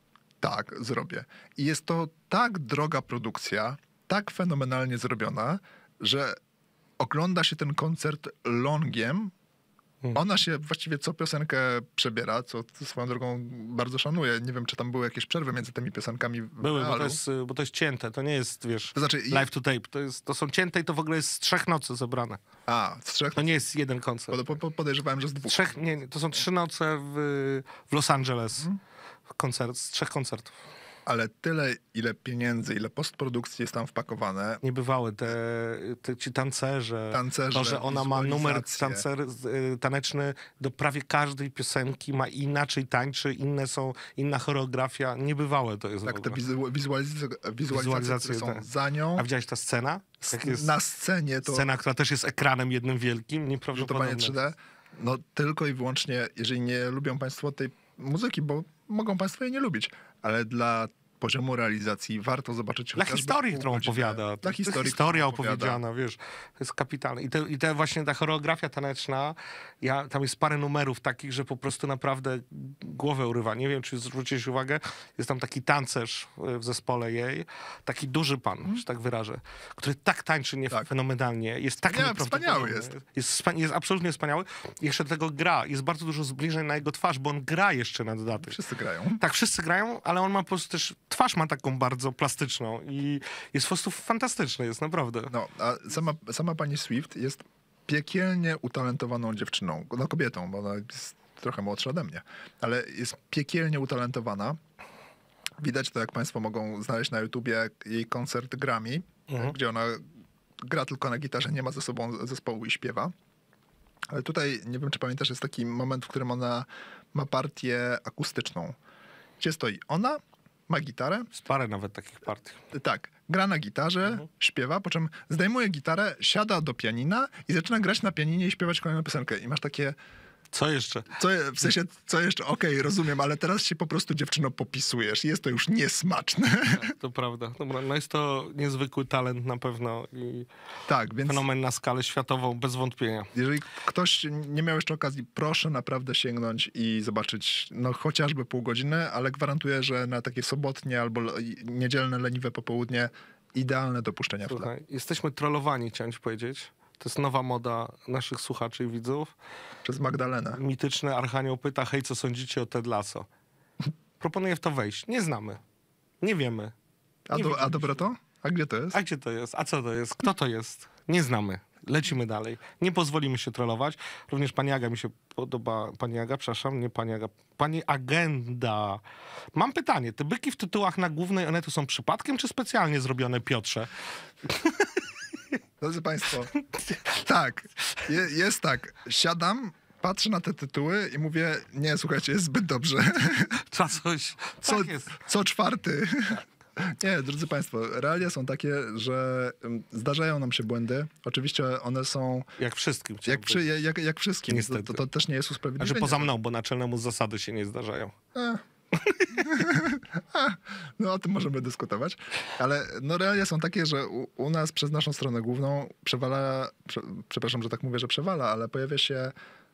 Tak, zrobię. I jest to tak droga produkcja, tak fenomenalnie zrobiona, że ogląda się ten koncert longiem. Hmm. Ona się właściwie co piosenkę przebiera, co swoją drogą bardzo szanuję. Nie wiem, czy tam były jakieś przerwy między tymi piosenkami w Były, bo realu. to, jest, y, bo to jest cięte, to nie jest, wiesz, To znaczy, i- live to tape. To, jest, to są cięte i to w ogóle jest z trzech nocy zebrane. A, z trzech? To nie jest jeden koncert. Po, po, podejrzewałem, że z dwóch. Trzech, nie, nie, to są trzy noce w, w Los Angeles. Mhm. Koncert, z trzech koncertów. Ale tyle, ile pieniędzy, ile postprodukcji jest tam wpakowane. Niebywałe te, te ci tancerze, Tancerze, to, że ona ma numer wizualizacje. tancer, y, taneczny do prawie każdej piosenki, ma inaczej tańczy, inne są, inna choreografia, niebywałe to jest. Tak, w te ogóle. wizu- wizualizacje, wizualizacje, Wizualizacje, które są tak. za nią. A widziałeś ta scena? Jak jest Na scenie to scena, która też jest ekranem jednym wielkim, rzutowanie nieprawdopodobne. trzy D. No tylko i wyłącznie, jeżeli nie lubią państwo tej muzyki, bo mogą państwo jej nie lubić, ale dla poziomu realizacji warto zobaczyć Dla chociażby historii, pół którą godziny. opowiada. Dla To jest historii, historia którą opowiada. opowiedziana, wiesz. To jest kapitalne. I te, I te właśnie ta choreografia taneczna, ja, tam jest parę numerów takich, że po prostu naprawdę głowę urywa. Nie wiem, czy zwróciłeś uwagę, jest tam taki tancerz w zespole jej, taki duży pan, że tak wyrażę, który tak tańczy nie Tak. fenomenalnie, jest tak Nie, nieprawdopodobny. wspaniały jest. Jest, wspania- jest absolutnie wspaniały. I jeszcze do tego gra. Jest bardzo dużo zbliżeń na jego twarz, bo on gra jeszcze na dodatek. Wszyscy grają. Tak, wszyscy grają, ale on ma po prostu też, twarz ma taką bardzo plastyczną i jest po prostu fantastyczny, jest naprawdę. No, a sama, sama pani Swift jest piekielnie utalentowaną dziewczyną. No kobietą, bo ona jest trochę młodsza ode mnie, ale jest piekielnie utalentowana. Widać to, jak państwo mogą znaleźć na YouTubie jej koncert Grammy, Mhm. gdzie ona gra tylko na gitarze, nie ma ze sobą zespołu i śpiewa. Ale tutaj, nie wiem czy pamiętasz, jest taki moment, w którym ona ma partię akustyczną. Gdzie stoi ona, ma gitarę. Jest parę nawet takich partii. Tak, gra na gitarze, Mhm. śpiewa, po czym zdejmuje gitarę, siada do pianina i zaczyna grać na pianinie i śpiewać kolejną piosenkę. I masz takie, Co jeszcze? co, w sensie, co jeszcze, okej, rozumiem, ale teraz się po prostu dziewczyno popisujesz. Jest to już niesmaczne. To prawda. Dobra, no jest to niezwykły talent na pewno i Tak, więc fenomen na skalę światową, bez wątpienia. jeżeli ktoś nie miał jeszcze okazji, proszę naprawdę sięgnąć i zobaczyć, no chociażby pół godziny, ale gwarantuję, że na takie sobotnie albo le- niedzielne, leniwe popołudnie idealne do puszczenia w tle. Słuchaj, jesteśmy trollowani, chciałem ci powiedzieć. To jest nowa moda naszych słuchaczy i widzów. Przez Magdalenę. Mityczny Archanioł pyta, hej, co sądzicie o Ted Lasso? Proponuję w to wejść. Nie znamy. Nie wiemy. A, Nie do, a widzimy dobre się. to? A gdzie to jest? A gdzie to jest? A co to jest? Kto to jest? Nie znamy. Lecimy dalej. Nie pozwolimy się trollować. Również pani Aga mi się podoba. Pani Aga, przepraszam, nie pani Aga. Pani Agenda. Mam pytanie. Te byki w tytułach na głównej Onetu są przypadkiem, czy specjalnie zrobione, Piotrze? Drodzy Państwo, tak, je, jest tak. Siadam, patrzę na te tytuły i mówię, nie, słuchajcie, jest zbyt dobrze. Trzeba coś... Co, Tak jest. co czwarty. Nie, drodzy Państwo, realia są takie, że ym, zdarzają nam się błędy. Oczywiście one są Jak wszystkim. chciałbym jak, przy, jak, jak wszystkim. To, Niestety. to, to też nie jest Znaczy usprawiedliwienie. poza mną, bo naczelnemu zasady się nie zdarzają. E. A, no o tym możemy dyskutować. Ale no realia są takie, że u, u nas przez naszą stronę główną przewala, prze, przepraszam, że tak mówię, że przewala, ale pojawia się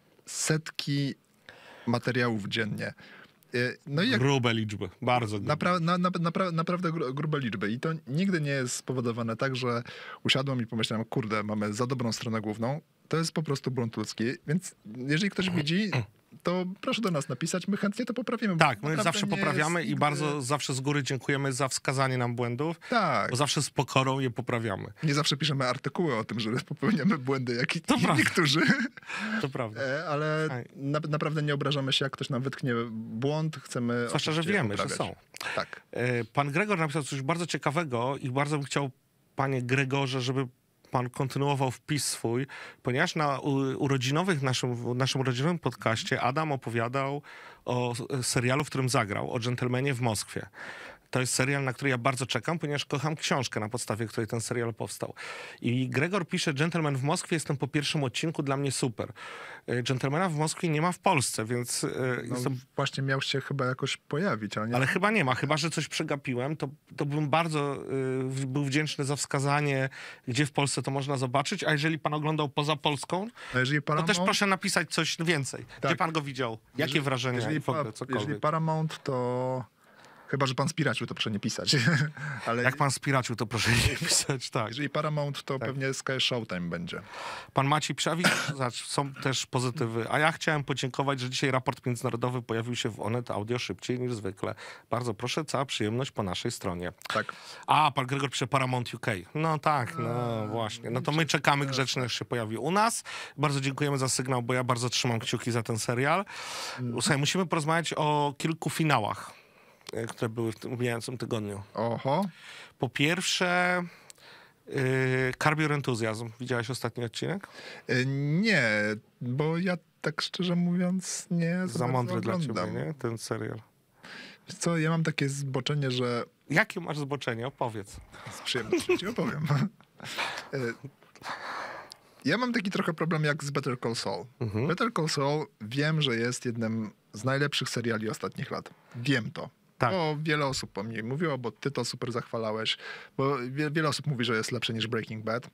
setki materiałów dziennie. Y, No i jak Grube liczby. Bardzo grube. Napra- na, na, napra- naprawdę gru- grube liczby. I to nigdy nie jest spowodowane tak, że usiadłem i pomyślałem, kurde, mamy za dobrą stronę główną. To jest po prostu błąd ludzki. Więc jeżeli ktoś widzi, to proszę do nas napisać. My chętnie to poprawimy. bo Tak, my naprawdę zawsze nie poprawiamy jest i nigdy- bardzo zawsze z góry dziękujemy za wskazanie nam błędów, Tak. bo zawsze z pokorą je poprawiamy. Nie zawsze piszemy artykuły o tym, że popełniamy błędy, jak i To prawda. niektórzy. To prawda. E, Ale Aj. na, naprawdę nie obrażamy się, jak ktoś nam wytknie błąd. Chcemy Zwłaszcza, że oczywiście wiemy, że poprawiać. są. Tak. E, Pan Gregor napisał coś bardzo ciekawego i bardzo bym chciał, panie Gregorze, żeby pan kontynuował wpis swój, ponieważ na u- urodzinowych naszym, w naszym rodzinowym podcaście Adam opowiadał o s- serialu, w którym zagrał, o Dżentelmenie w Moskwie. To jest serial, na który ja bardzo czekam, ponieważ kocham książkę, na podstawie której ten serial powstał. I Gregor pisze, Gentleman w Moskwie, jestem po pierwszym odcinku, dla mnie super. E, Gentlemana w Moskwie nie ma w Polsce, więc e, No, jestem... Właśnie miał się chyba jakoś pojawić, ale nie. Ale chyba nie ma, chyba że coś przegapiłem, to, to bym bardzo y, był wdzięczny za wskazanie, gdzie w Polsce to można zobaczyć, a jeżeli pan oglądał poza Polską, A jeżeli to Paramount, też proszę napisać coś więcej. Gdzie Tak. pan go widział? Jakie jeżeli- wrażenia Jeżeli, i w ogóle pa, cokolwiek. jeżeli Paramount, to chyba, że pan spiracił, to proszę nie pisać. Ale Jak pan spiracił, to proszę nie pisać, tak. jeżeli Paramount, to pewnie Sky Showtime będzie. Pan Maciej Przewik, zobacz, są też pozytywy. A ja chciałem podziękować, że dzisiaj raport międzynarodowy pojawił się w Onet Audio szybciej niż zwykle. Bardzo proszę, cała przyjemność po naszej stronie. Tak. A, pan Gregor pisze Paramount U K. No tak, no właśnie. No to my czekamy grzecznie, aż się pojawi u nas. Bardzo dziękujemy za sygnał, bo ja bardzo trzymam kciuki za ten serial. Słuchaj, musimy porozmawiać o kilku finałach, e, które były w tym mijającym tygodniu. Oho. Po pierwsze, yy, Curb Your Enthusiasm. Widziałeś ostatni odcinek? Y, Nie, bo ja tak szczerze mówiąc nie Za bardzo mądry dla ciebie, oglądam. nie? Ten serial. Wiesz co, ja mam takie zboczenie, że Jakie masz zboczenie? Opowiedz. z przyjemnością ci opowiem. Y, Ja mam taki trochę problem jak z Better Call Saul. Mhm. Better Call Saul wiem, że jest jednym z najlepszych seriali ostatnich lat. Wiem to. Tak. Bo wiele osób o mnie mówiło, bo ty to super zachwalałeś. Bo wie, wiele osób mówi, że jest lepsze niż Breaking Bad.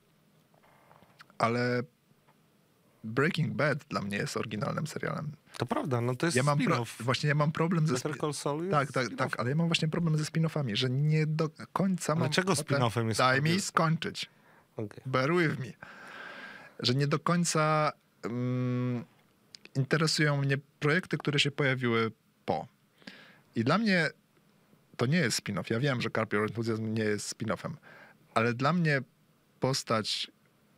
Ale Breaking Bad dla mnie jest oryginalnym serialem. To prawda, no to jest Ja mam pro, spin-off. właśnie ja mam problem ze Better spi- Call Saul jest Tak, tak, spin-off. tak, ale ja mam właśnie problem ze spin-offami, że nie do końca Ale mam... czego ochotę- spin-offem jest Daj Curb mi Your- skończyć. Okej. Bear with me. Że nie do końca mm, interesują mnie projekty, które się pojawiły po. I dla mnie to nie jest spin-off. Ja wiem, że Curb Your Enthusiasm nie jest spin-offem, ale dla mnie postać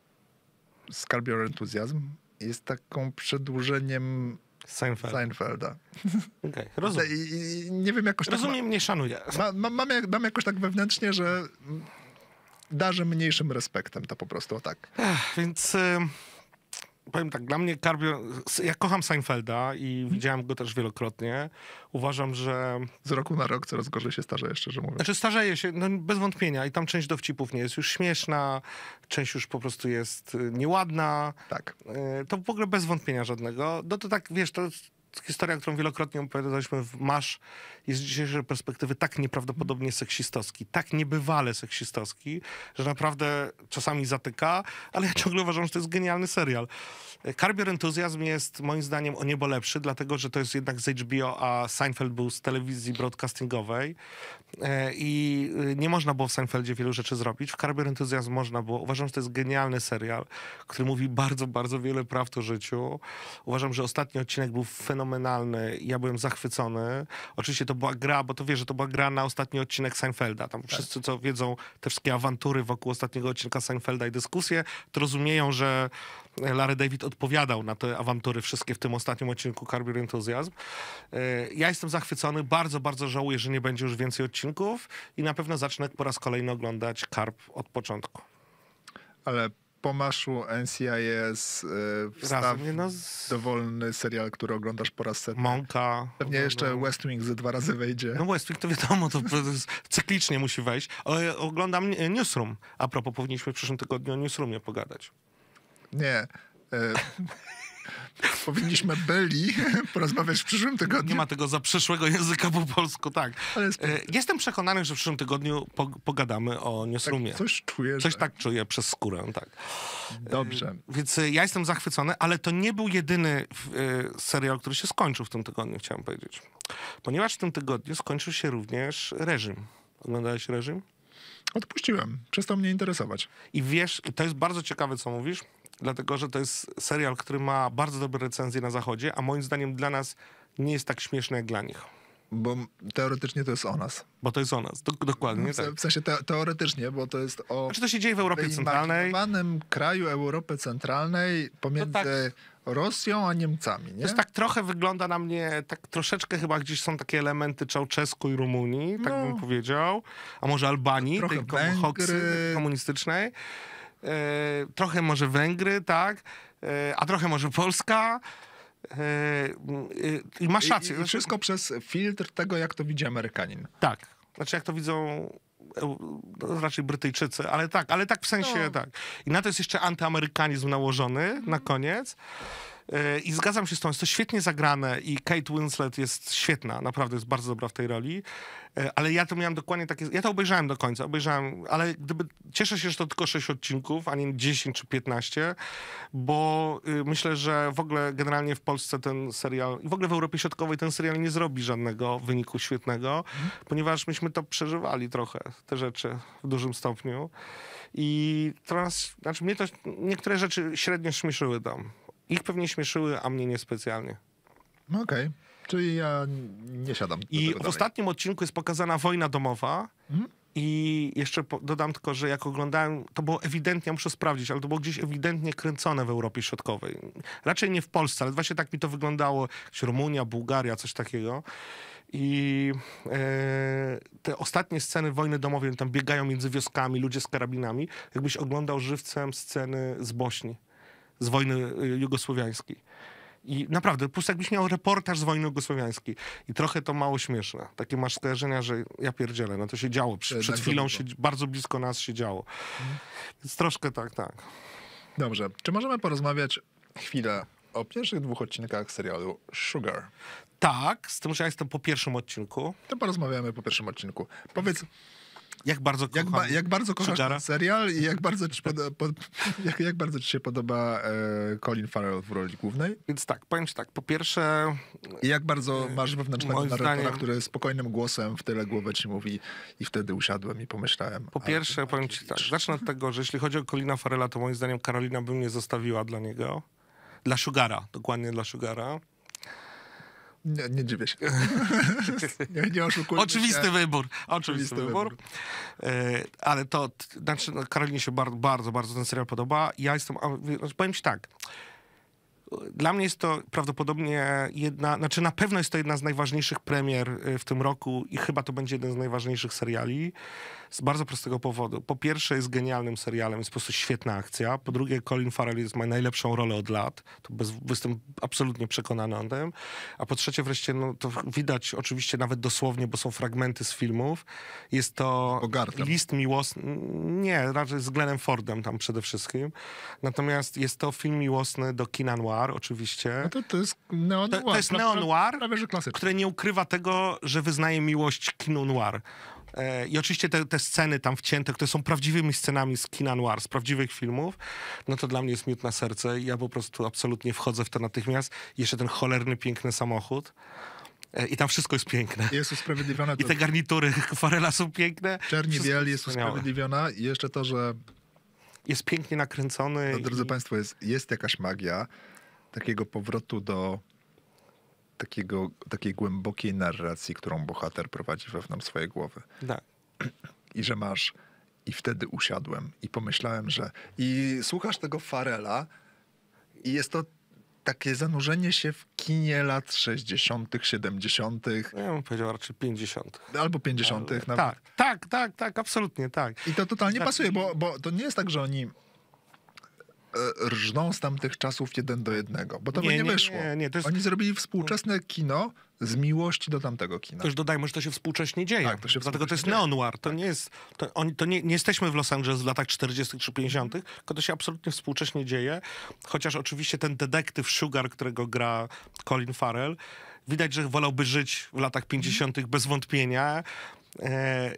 z Curb Your Enthusiasm jest taką przedłużeniem Seinfeld. Seinfelda. Okej, rozumiem. I, i nie wiem, jakoś tak... Rozumiem, nie szanuję. Ma, ma, mam, jak, mam jakoś tak wewnętrznie, że darzę mniejszym respektem to po prostu, o tak. Ech, więc y, powiem tak, dla mnie Carbion... Ja kocham Seinfelda i widziałem go też wielokrotnie. Uważam, że... Z roku na rok coraz gorzej się starzeje, szczerze mówiąc. Znaczy starzeje się, no bez wątpienia. I tam część dowcipów nie jest już śmieszna, część już po prostu jest y, nieładna. Tak. Y, To w ogóle bez wątpienia żadnego. No to tak, wiesz, to jest historia, którą wielokrotnie opowiadaliśmy w Masz, jest z dzisiejszej perspektywy tak nieprawdopodobnie seksistowski, tak niebywale seksistowski, że naprawdę czasami zatyka, ale ja ciągle uważam, że to jest genialny serial. Curb Your Enthusiasm jest moim zdaniem o niebo lepszy, dlatego że to jest jednak z H B O, a Seinfeld był z telewizji broadcastingowej e, i nie można było w Seinfeldzie wielu rzeczy zrobić. W Curb Your Enthusiasm można było. Uważam, że to jest genialny serial, który mówi bardzo, bardzo wiele prawd o życiu. Uważam, że ostatni odcinek był fenomenalny. Ja byłem zachwycony. Oczywiście to była gra, bo to wiesz, że to była gra na ostatni odcinek Seinfelda. Tam tak. Wszyscy, co wiedzą te wszystkie awantury wokół ostatniego odcinka Seinfelda i dyskusje, to rozumieją, że Larry David odpowiadał na te awantury wszystkie w tym ostatnim odcinku Curb Your Enthusiasm. Ja jestem zachwycony, bardzo, bardzo żałuję, że nie będzie już więcej odcinków i na pewno zacznę po raz kolejny oglądać Curb od początku. Ale po maszu N C I S yy, wstaw Razem, no z... dowolny serial, który oglądasz po raz setny. Mąka. Pewnie no, jeszcze no. West Wing ze dwa razy wejdzie. No West Wing to wiadomo, to, to jest, cyklicznie musi wejść. O, oglądam Newsroom. A propos, powinniśmy w przyszłym tygodniu o Newsroomie pogadać. Nie. E, powinniśmy byli porozmawiać w przyszłym tygodniu. Nie ma tego za przyszłego języka po polsku, tak. Ale jest... E, jestem przekonany, że w przyszłym tygodniu po, pogadamy o Newsroomie. Tak, coś czuję. Coś że... tak czuję przez skórę, tak. Dobrze. E, więc ja jestem zachwycony, ale to nie był jedyny e, serial, który się skończył w tym tygodniu, chciałem powiedzieć. Ponieważ w tym tygodniu skończył się również Reżim. Oglądałeś Reżim? Odpuściłem. Przestał mnie interesować. I wiesz, to jest bardzo ciekawe, co mówisz, dlatego, że to jest serial, który ma bardzo dobre recenzje na zachodzie, a moim zdaniem dla nas nie jest tak śmieszny jak dla nich. Bo teoretycznie to jest o nas. Bo to jest o nas, do, dokładnie No, w, tak. w sensie te, teoretycznie, bo to jest o... Znaczy to się dzieje w Europie Centralnej. W kraju Europy Centralnej pomiędzy tak. Rosją a Niemcami, nie? To jest tak trochę wygląda na mnie, tak troszeczkę chyba gdzieś są takie elementy Czałczesku i Rumunii, tak No. bym powiedział. A może Albanii, Trochę tej komu- hoksy Węgry. komunistycznej. E, trochę może Węgry, tak. E, a trochę może Polska. E, I masz rację. I, I wszystko przez filtr tego, jak to widzi Amerykanin. Tak. Znaczy jak to widzą no, raczej Brytyjczycy, ale tak, ale tak w sensie No. tak. I na to jest jeszcze antyamerykanizm nałożony na koniec. Yy, I zgadzam się z tą, jest to świetnie zagrane i Kate Winslet jest świetna, naprawdę jest bardzo dobra w tej roli, yy, ale ja to miałem dokładnie takie, ja to obejrzałem do końca, obejrzałem, ale gdyby, cieszę się, że to tylko sześć odcinków, a nie dziesięć czy piętnaście, bo yy, myślę, że w ogóle generalnie w Polsce ten serial, i w ogóle w Europie Środkowej ten serial nie zrobi żadnego wyniku świetnego, mm. ponieważ myśmy to przeżywali trochę, te rzeczy w dużym stopniu i teraz, znaczy mnie to, niektóre rzeczy średnio śmieszyły tam. Ich pewnie śmieszyły, a mnie niespecjalnie. Okej, okay. Czyli ja nie siadam do I tego w dalej. ostatnim odcinku jest pokazana wojna domowa Mhm. i jeszcze po, dodam tylko, że jak oglądałem, to było ewidentnie, ja muszę sprawdzić, ale to było gdzieś ewidentnie kręcone w Europie Środkowej. Raczej nie w Polsce, ale właśnie tak mi to wyglądało, jak Rumunia, Bułgaria, coś takiego. I e, te ostatnie sceny wojny domowej, tam biegają między wioskami, ludzie z karabinami, jakbyś oglądał żywcem sceny z Bośni, z wojny y, jugosłowiańskiej. I naprawdę, po prostu jakbyś miał reportaż z wojny jugosłowiańskiej. I trochę to mało śmieszne. Takie masz skojarzenia, że ja pierdzielę, no to się działo. Przy, przed tak chwilą się, bardzo blisko nas się działo. Mhm. Więc troszkę tak, tak. Dobrze. Czy możemy porozmawiać chwilę o pierwszych dwóch odcinkach serialu Sugar? Tak, z tym, że ja jestem po pierwszym odcinku. To porozmawiamy po pierwszym odcinku. Powiedz, Jak bardzo kocham jak, ba, jak bardzo kochasz Sugara? ten serial i jak bardzo ci, poda, pod, jak, jak bardzo ci się podoba e, Colin Farrell w roli głównej? Więc tak, powiem ci tak, po pierwsze... I jak bardzo masz wewnętrznego Moim narratora, zdaniem- który spokojnym głosem w tyle głowy ci mówi i wtedy usiadłem i pomyślałem... Po ale pierwsze, ty powiem ci tak, widzisz. zacznę od tego, że jeśli chodzi o Colina Farrella, to moim zdaniem Karolina by mnie zostawiła dla niego. Dla Sugara, dokładnie dla Sugara. Nie, nie dziwię się. nie, nie oszukujmy Oczywisty się. wybór, oczywisty Oczywisty wybór. E, ale to, t- znaczy, no, Karolinie się bardzo, bardzo, bardzo ten serial podoba. Ja jestem, a, wie- powiem ci tak, Dla mnie jest to prawdopodobnie jedna, znaczy na pewno jest to jedna z najważniejszych premier y, w tym roku i chyba to będzie jeden z najważniejszych seriali z bardzo prostego powodu. Po pierwsze jest genialnym serialem, jest po prostu świetna akcja. Po drugie Colin Farrell jest, ma najlepszą rolę od lat. To bez, jestem absolutnie przekonany o tym. A po trzecie wreszcie, no to widać oczywiście nawet dosłownie, bo są fragmenty z filmów. Jest to Bogartem. list miłosny. Nie, raczej z Glennem Fordem tam przede wszystkim. Natomiast jest to film miłosny do kina noir oczywiście. No to, to jest neo-noir. To, to jest neo-noir, Prawie, że klasyczny. które nie ukrywa tego, że wyznaje miłość kinu noir. E, I oczywiście te, te sceny tam wcięte, które są prawdziwymi scenami z kina noir, z prawdziwych filmów, no to dla mnie jest miód na serce i ja po prostu absolutnie wchodzę w to natychmiast. Jeszcze ten cholerny, piękny samochód. E, I tam wszystko jest piękne. Jest usprawiedliwione. I te garnitury Farrella są piękne. Czerni Wszystko biel jest wspaniałe. usprawiedliwiona i jeszcze to, że Jest pięknie nakręcony. no, drodzy i... Państwo, jest, jest jakaś magia takiego powrotu do takiego, takiej głębokiej narracji, którą bohater prowadzi wewnątrz swojej głowy. Tak. I że masz... I wtedy usiadłem i pomyślałem, że... I słuchasz tego Farrella i jest to takie zanurzenie się w kinie lat sześćdziesiątych, siedemdziesiątych Ja bym powiedział raczej pięćdziesiątych. albo pięćdziesiątych. nawet. Tak, tak, tak, tak, absolutnie tak. I to totalnie Znaczy- pasuje, bo, bo to nie jest tak, że oni e, rżną z tamtych czasów jeden do jednego, bo to Nie, by nie, nie, wyszło. nie, nie, to jest- Oni zrobili współczesne kino z miłości do tamtego kina. To już dodajmy, że to się współcześnie dzieje. Tak, to się Dlatego to jest współcześnie dzieje. neo-noir. To nie jest... To, oni, to nie, nie jesteśmy w Los Angeles w latach czterdziestych czy pięćdziesiątych, tylko to się absolutnie współcześnie dzieje. Chociaż oczywiście ten detektyw Sugar, którego gra Colin Farrell, widać, że wolałby żyć w latach pięćdziesiątych bez wątpienia. E,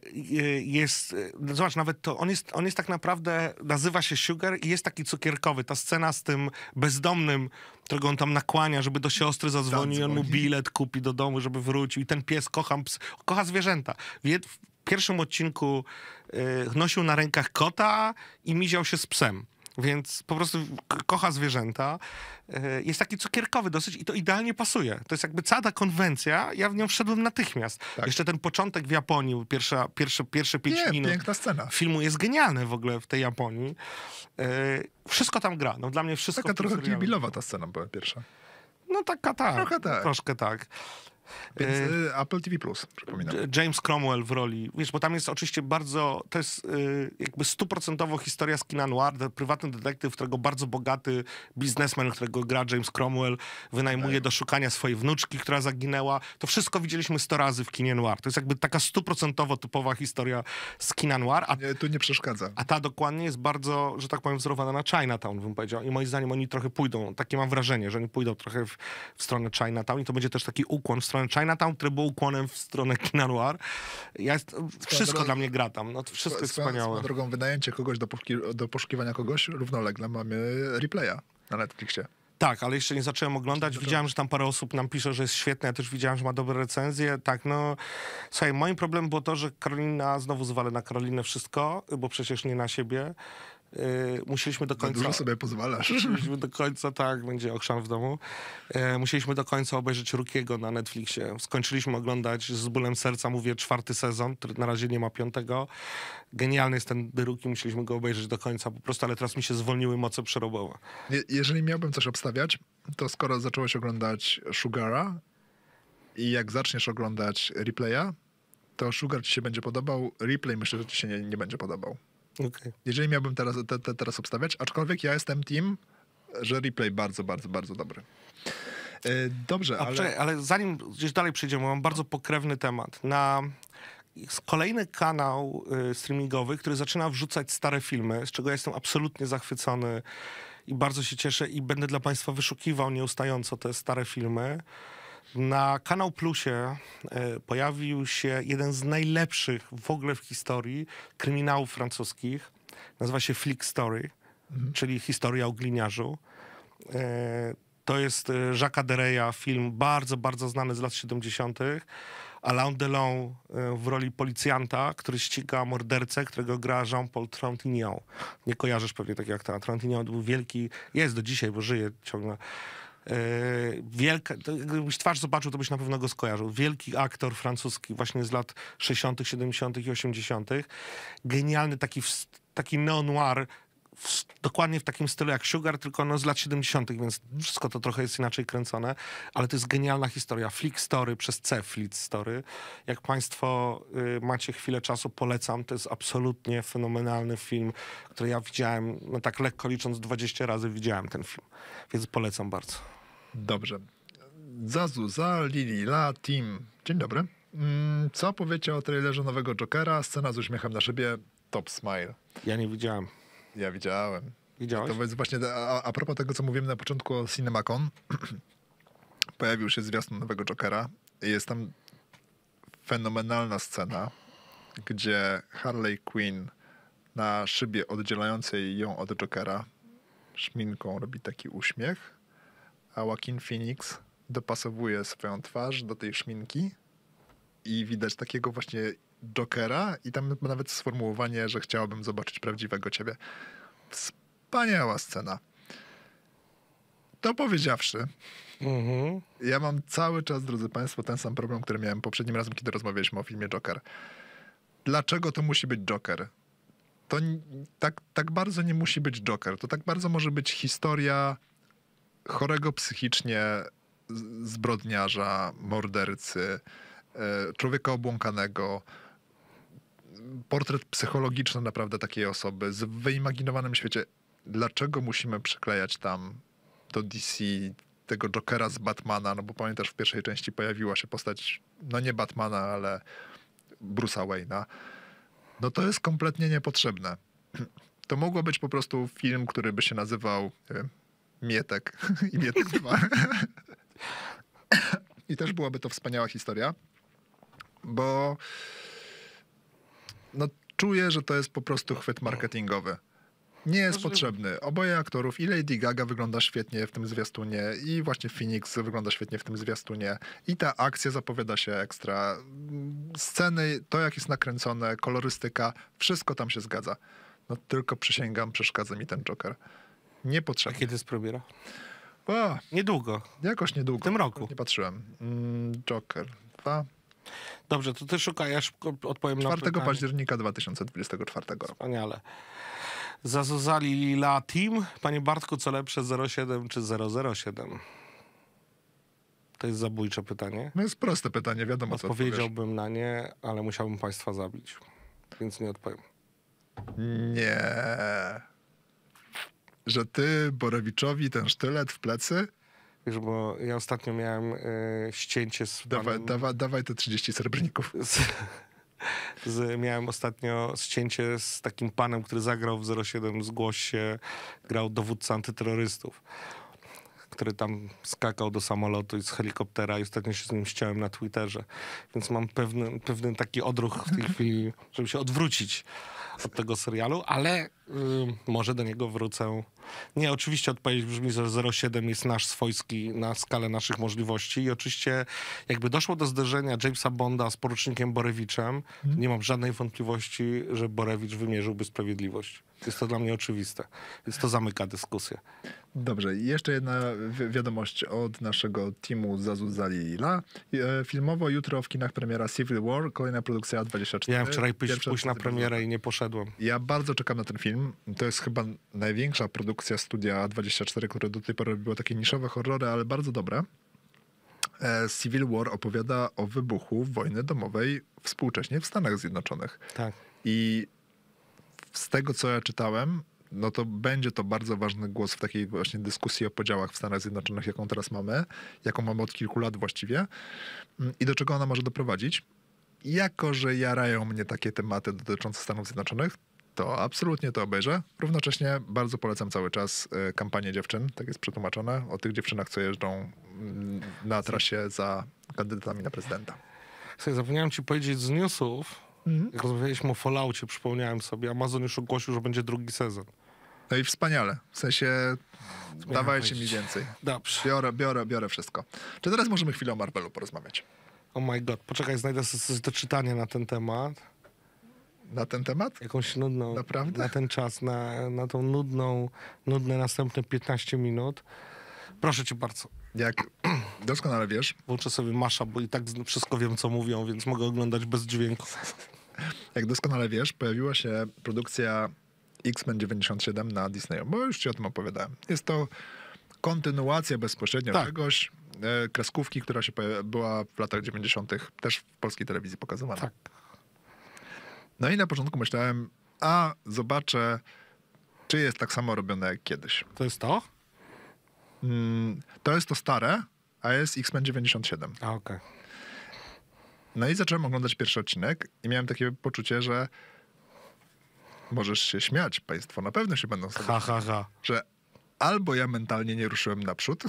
jest, no zobacz, nawet to, on jest, on jest tak naprawdę, nazywa się Sugar i jest taki cukierkowy. Ta scena z tym bezdomnym, którego on tam nakłania, żeby do siostry zadzwoni, i on mu Zadzwoni. bilet kupi do domu, żeby wrócił i ten pies kocha, ps, kocha zwierzęta. W, jed, w pierwszym odcinku y, nosił na rękach kota i miział się z psem. Więc po prostu k- kocha zwierzęta. Y, Jest taki cukierkowy dosyć i to idealnie pasuje. To jest jakby cała ta konwencja, ja w nią wszedłem natychmiast. Tak. Jeszcze ten początek w Japonii, pierwsza, pierwsze, pierwsze pięć Nie, minut piękna scena. filmu jest genialne w ogóle w tej Japonii. Y, Wszystko tam gra. No dla mnie wszystko Taka w tym trochę serialu. kibilowa ta scena była pierwsza. No taka tak. Trochę tak. Troszkę tak. Więc E, y, Apple T V Plus, przypominam. James Cromwell w roli, wiesz, bo tam jest oczywiście bardzo, to jest y, jakby stuprocentowo historia z kina noir, de- prywatny detektyw, którego bardzo bogaty biznesmen, którego gra James Cromwell, wynajmuje do szukania swojej wnuczki, która zaginęła. To wszystko widzieliśmy sto razy w kinie noir. To jest jakby taka stuprocentowo typowa historia z kina noir, a Nie, tu nie przeszkadza. a ta dokładnie jest bardzo, że tak powiem, wzorowana na Chinatown, bym powiedział. I moim zdaniem oni trochę pójdą, takie mam wrażenie, że oni pójdą trochę w, w stronę Chinatown i to będzie też taki ukłon w stronę Chinatown, który był ukłonem w stronę kina noir. Ja jest, wszystko drogą- dla mnie gra tam, no, to wszystko jest Swoją- wspaniałe. swoją drogą, wynajęcie kogoś do, poszuki- do poszukiwania kogoś, równolegle mamy replaya na Netflixie. Tak, ale jeszcze nie zacząłem oglądać. Widziałem, że tam parę osób nam pisze, że jest świetne. Ja też widziałem, że ma dobre recenzje. Tak, no... Słuchaj, moim problemem było to, że Karolina, znowu zwalę na Karolinę wszystko, bo przecież nie na siebie. Yy, musieliśmy do Za końca... dużo sobie pozwalasz. Musieliśmy do końca, tak, będzie okrzan w domu. E, musieliśmy do końca obejrzeć Rookiego na Netflixie. Skończyliśmy oglądać z bólem serca, mówię, czwarty sezon, który na razie nie ma piątego. Genialny jest ten The Rookie, musieliśmy go obejrzeć do końca po prostu, ale teraz mi się zwolniły moce przerobowe. Je- Jeżeli miałbym coś obstawiać, to skoro zacząłeś oglądać Sugara i jak zaczniesz oglądać Replaya, to Sugar ci się będzie podobał, Replay myślę, że ci się nie, nie będzie podobał. Okay. Jeżeli miałbym teraz, te, te, teraz obstawiać, aczkolwiek ja jestem team, że Replay bardzo, bardzo, bardzo dobry. E, Dobrze, A ale... ale... ale zanim gdzieś dalej przejdziemy, mam bardzo pokrewny temat. Na jest kolejny kanał y, streamingowy, który zaczyna wrzucać stare filmy, z czego ja jestem absolutnie zachwycony i bardzo się cieszę i będę dla państwa wyszukiwał nieustająco te stare filmy. Na Kanał Plusie y, pojawił się jeden z najlepszych w ogóle w historii kryminałów francuskich. Nazywa się Flick Story, Mhm. czyli historia o gliniarzu. Y, to jest y, Jacques'a Dereya, film bardzo, bardzo znany z lat siedemdziesiątych. Alain Delon y, w roli policjanta, który ściga mordercę, którego gra Jean-Paul Trintignant. Nie kojarzysz pewnie takiego aktora. Trintignant był wielki, jest do dzisiaj, bo żyje ciągle. Yy, wielka, to gdybyś twarz zobaczył, to byś na pewno go skojarzył. Wielki aktor francuski właśnie z lat sześćdziesiątych, siedemdziesiątych i osiemdziesiątych. Genialny taki, ws- taki neo-noir w, dokładnie w takim stylu jak Sugar, tylko no z lat siedemdziesiątych, więc wszystko to trochę jest inaczej kręcone, ale to jest genialna historia. Flick Story przez C, Flick Story. Jak państwo y, macie chwilę czasu, polecam. To jest absolutnie fenomenalny film, który ja widziałem, no tak lekko licząc, dwadzieścia razy widziałem ten film, więc polecam bardzo. Dobrze. Zazuza, Lili, La, Team. Dzień dobry. Mm, Co powiecie o trailerze nowego Jokera? Scena z uśmiechem na szybie. Top smile. Ja nie widziałem. Ja widziałem. Widziałeś? To jest właśnie, a, a propos tego, co mówiłem na początku o CinemaCon, pojawił się zwiastun nowego Jokera i jest tam fenomenalna scena, gdzie Harley Quinn na szybie oddzielającej ją od Jokera szminką robi taki uśmiech, a Joaquin Phoenix dopasowuje swoją twarz do tej szminki i widać takiego właśnie Jokera i tam nawet sformułowanie, że chciałabym zobaczyć prawdziwego ciebie. Wspaniała scena. To powiedziawszy, Mhm. ja mam cały czas, drodzy państwo, ten sam problem, który miałem poprzednim razem, kiedy rozmawialiśmy o filmie Joker. Dlaczego to musi być Joker? To n- tak, tak bardzo nie musi być Joker. To tak bardzo może być historia chorego psychicznie z- zbrodniarza, mordercy, e, człowieka obłąkanego, portret psychologiczny naprawdę takiej osoby z wyimaginowanym świecie. Dlaczego musimy przyklejać tam do D C tego Jokera z Batmana? No bo pamiętasz, w pierwszej części pojawiła się postać, no nie Batmana, ale Bruce'a Wayne'a. No to jest kompletnie niepotrzebne. To mogło być po prostu film, który by się nazywał, nie wiem, Mietek i Mietek dwa. I też byłaby to wspaniała historia, bo no czuję, że to jest po prostu chwyt marketingowy. Nie jest Możliwe. potrzebny. Oboje aktorów, i Lady Gaga wygląda świetnie w tym zwiastunie, i właśnie Phoenix wygląda świetnie w tym zwiastunie, i ta akcja zapowiada się ekstra. Sceny, to jak jest nakręcone, kolorystyka, wszystko tam się zgadza. No tylko przysięgam, przeszkadza mi ten Joker. A Niepotrzebny. kiedy jest premiera? O, Niedługo. jakoś niedługo. W tym roku. Nie patrzyłem. Mm, Joker dwa. Dobrze, to ty szukaj, ja szybko odpowiem na czwartego pytanie. października dwa tysiące dwudziestego czwartego roku. Wspaniale. Zazuzali La Team. Panie Bartku, co lepsze, zero siedem czy zero zero siedem? To jest zabójcze pytanie. No jest proste pytanie, wiadomo co odpowiesz. Odpowiedziałbym na nie, ale musiałbym państwa zabić. Więc nie odpowiem. Nie. Że ty Borewiczowi ten sztylet w plecy? Wiesz, bo ja ostatnio miałem y, ścięcie z Dawaj, panem... dawaj, dawaj te trzydzieści srebrników. Z, z, miałem ostatnio ścięcie z takim panem, który zagrał w zero siedem Zgłoś się, grał dowódcę antyterrorystów, który tam skakał do samolotu i z helikoptera i ostatnio się z nim ściąłem na Twitterze. Więc mam pewny, pewny taki odruch w tej chwili, żeby się odwrócić od tego serialu, ale y, może do niego wrócę. Nie, oczywiście odpowiedź brzmi, że zero siedem jest nasz swojski na skalę naszych możliwości i oczywiście jakby doszło do zderzenia Jamesa Bonda z porucznikiem Borewiczem, nie mam żadnej wątpliwości, że Borewicz wymierzyłby sprawiedliwość. Jest to dla mnie oczywiste. Więc to zamyka dyskusję. Dobrze, i jeszcze jedna wi- wiadomość od naszego teamu Zazuzalila. E, Filmowo jutro w kinach premiera Civil War, kolejna produkcja A dwadzieścia cztery. Miałem wczoraj pójść, Pierwsza pójść na decyzja premierę i nie poszedłem. Ja bardzo czekam na ten film. To jest chyba największa produkcja studia A dwadzieścia cztery, które do tej pory robiło takie niszowe horrory, ale bardzo dobre. E, Civil War opowiada o wybuchu wojny domowej współcześnie w Stanach Zjednoczonych. Tak. I z tego, co ja czytałem, no to będzie to bardzo ważny głos w takiej właśnie dyskusji o podziałach w Stanach Zjednoczonych, jaką teraz mamy, jaką mamy od kilku lat właściwie i do czego ona może doprowadzić. Jako że jarają mnie takie tematy dotyczące Stanów Zjednoczonych, to absolutnie to obejrzę. Równocześnie bardzo polecam cały czas e, kampanię dziewczyn, tak jest przetłumaczone, o tych dziewczynach, co jeżdżą mm, na trasie za kandydatami na prezydenta. Słuchaj, zapomniałem ci powiedzieć z newsów, Mhm. jak rozmawialiśmy o Falloutie, przypomniałem sobie, Amazon już ogłosił, że będzie drugi sezon. No i wspaniale. W sensie dawajcie mi powiedzieć. więcej. Dobrze. Biorę, biorę, biorę wszystko. Czy teraz możemy chwilę o Marvelu porozmawiać? Oh my god, poczekaj, znajdę sobie coś do czytania na ten temat. Na ten temat? Jakąś nudną, Naprawdę? na ten czas, na, na tą nudną, nudne następne piętnaście minut. Proszę cię bardzo, Jak doskonale wiesz, włączę sobie masza, bo i tak z- wszystko wiem, co mówią, więc mogę oglądać bez dźwięku. jak doskonale wiesz, pojawiła się produkcja X-Men dziewięćdziesiąt siedem na Disneyu, bo już ci o tym opowiadałem. Jest to kontynuacja bezpośrednio Tak. czegoś, e, kreskówki, która się pojawi- była w latach dziewięćdziesiątych też w polskiej telewizji pokazywana. Tak. No i na początku myślałem, a zobaczę, czy jest tak samo robione jak kiedyś. To jest to? Mm, to jest to stare, a jest X-Men dziewięćdziesiąt siedem. A, okej. No i zacząłem oglądać pierwszy odcinek i miałem takie poczucie, że możesz się śmiać, państwo na pewno się będą z tego Ha, ha, ha. że albo ja mentalnie nie ruszyłem naprzód,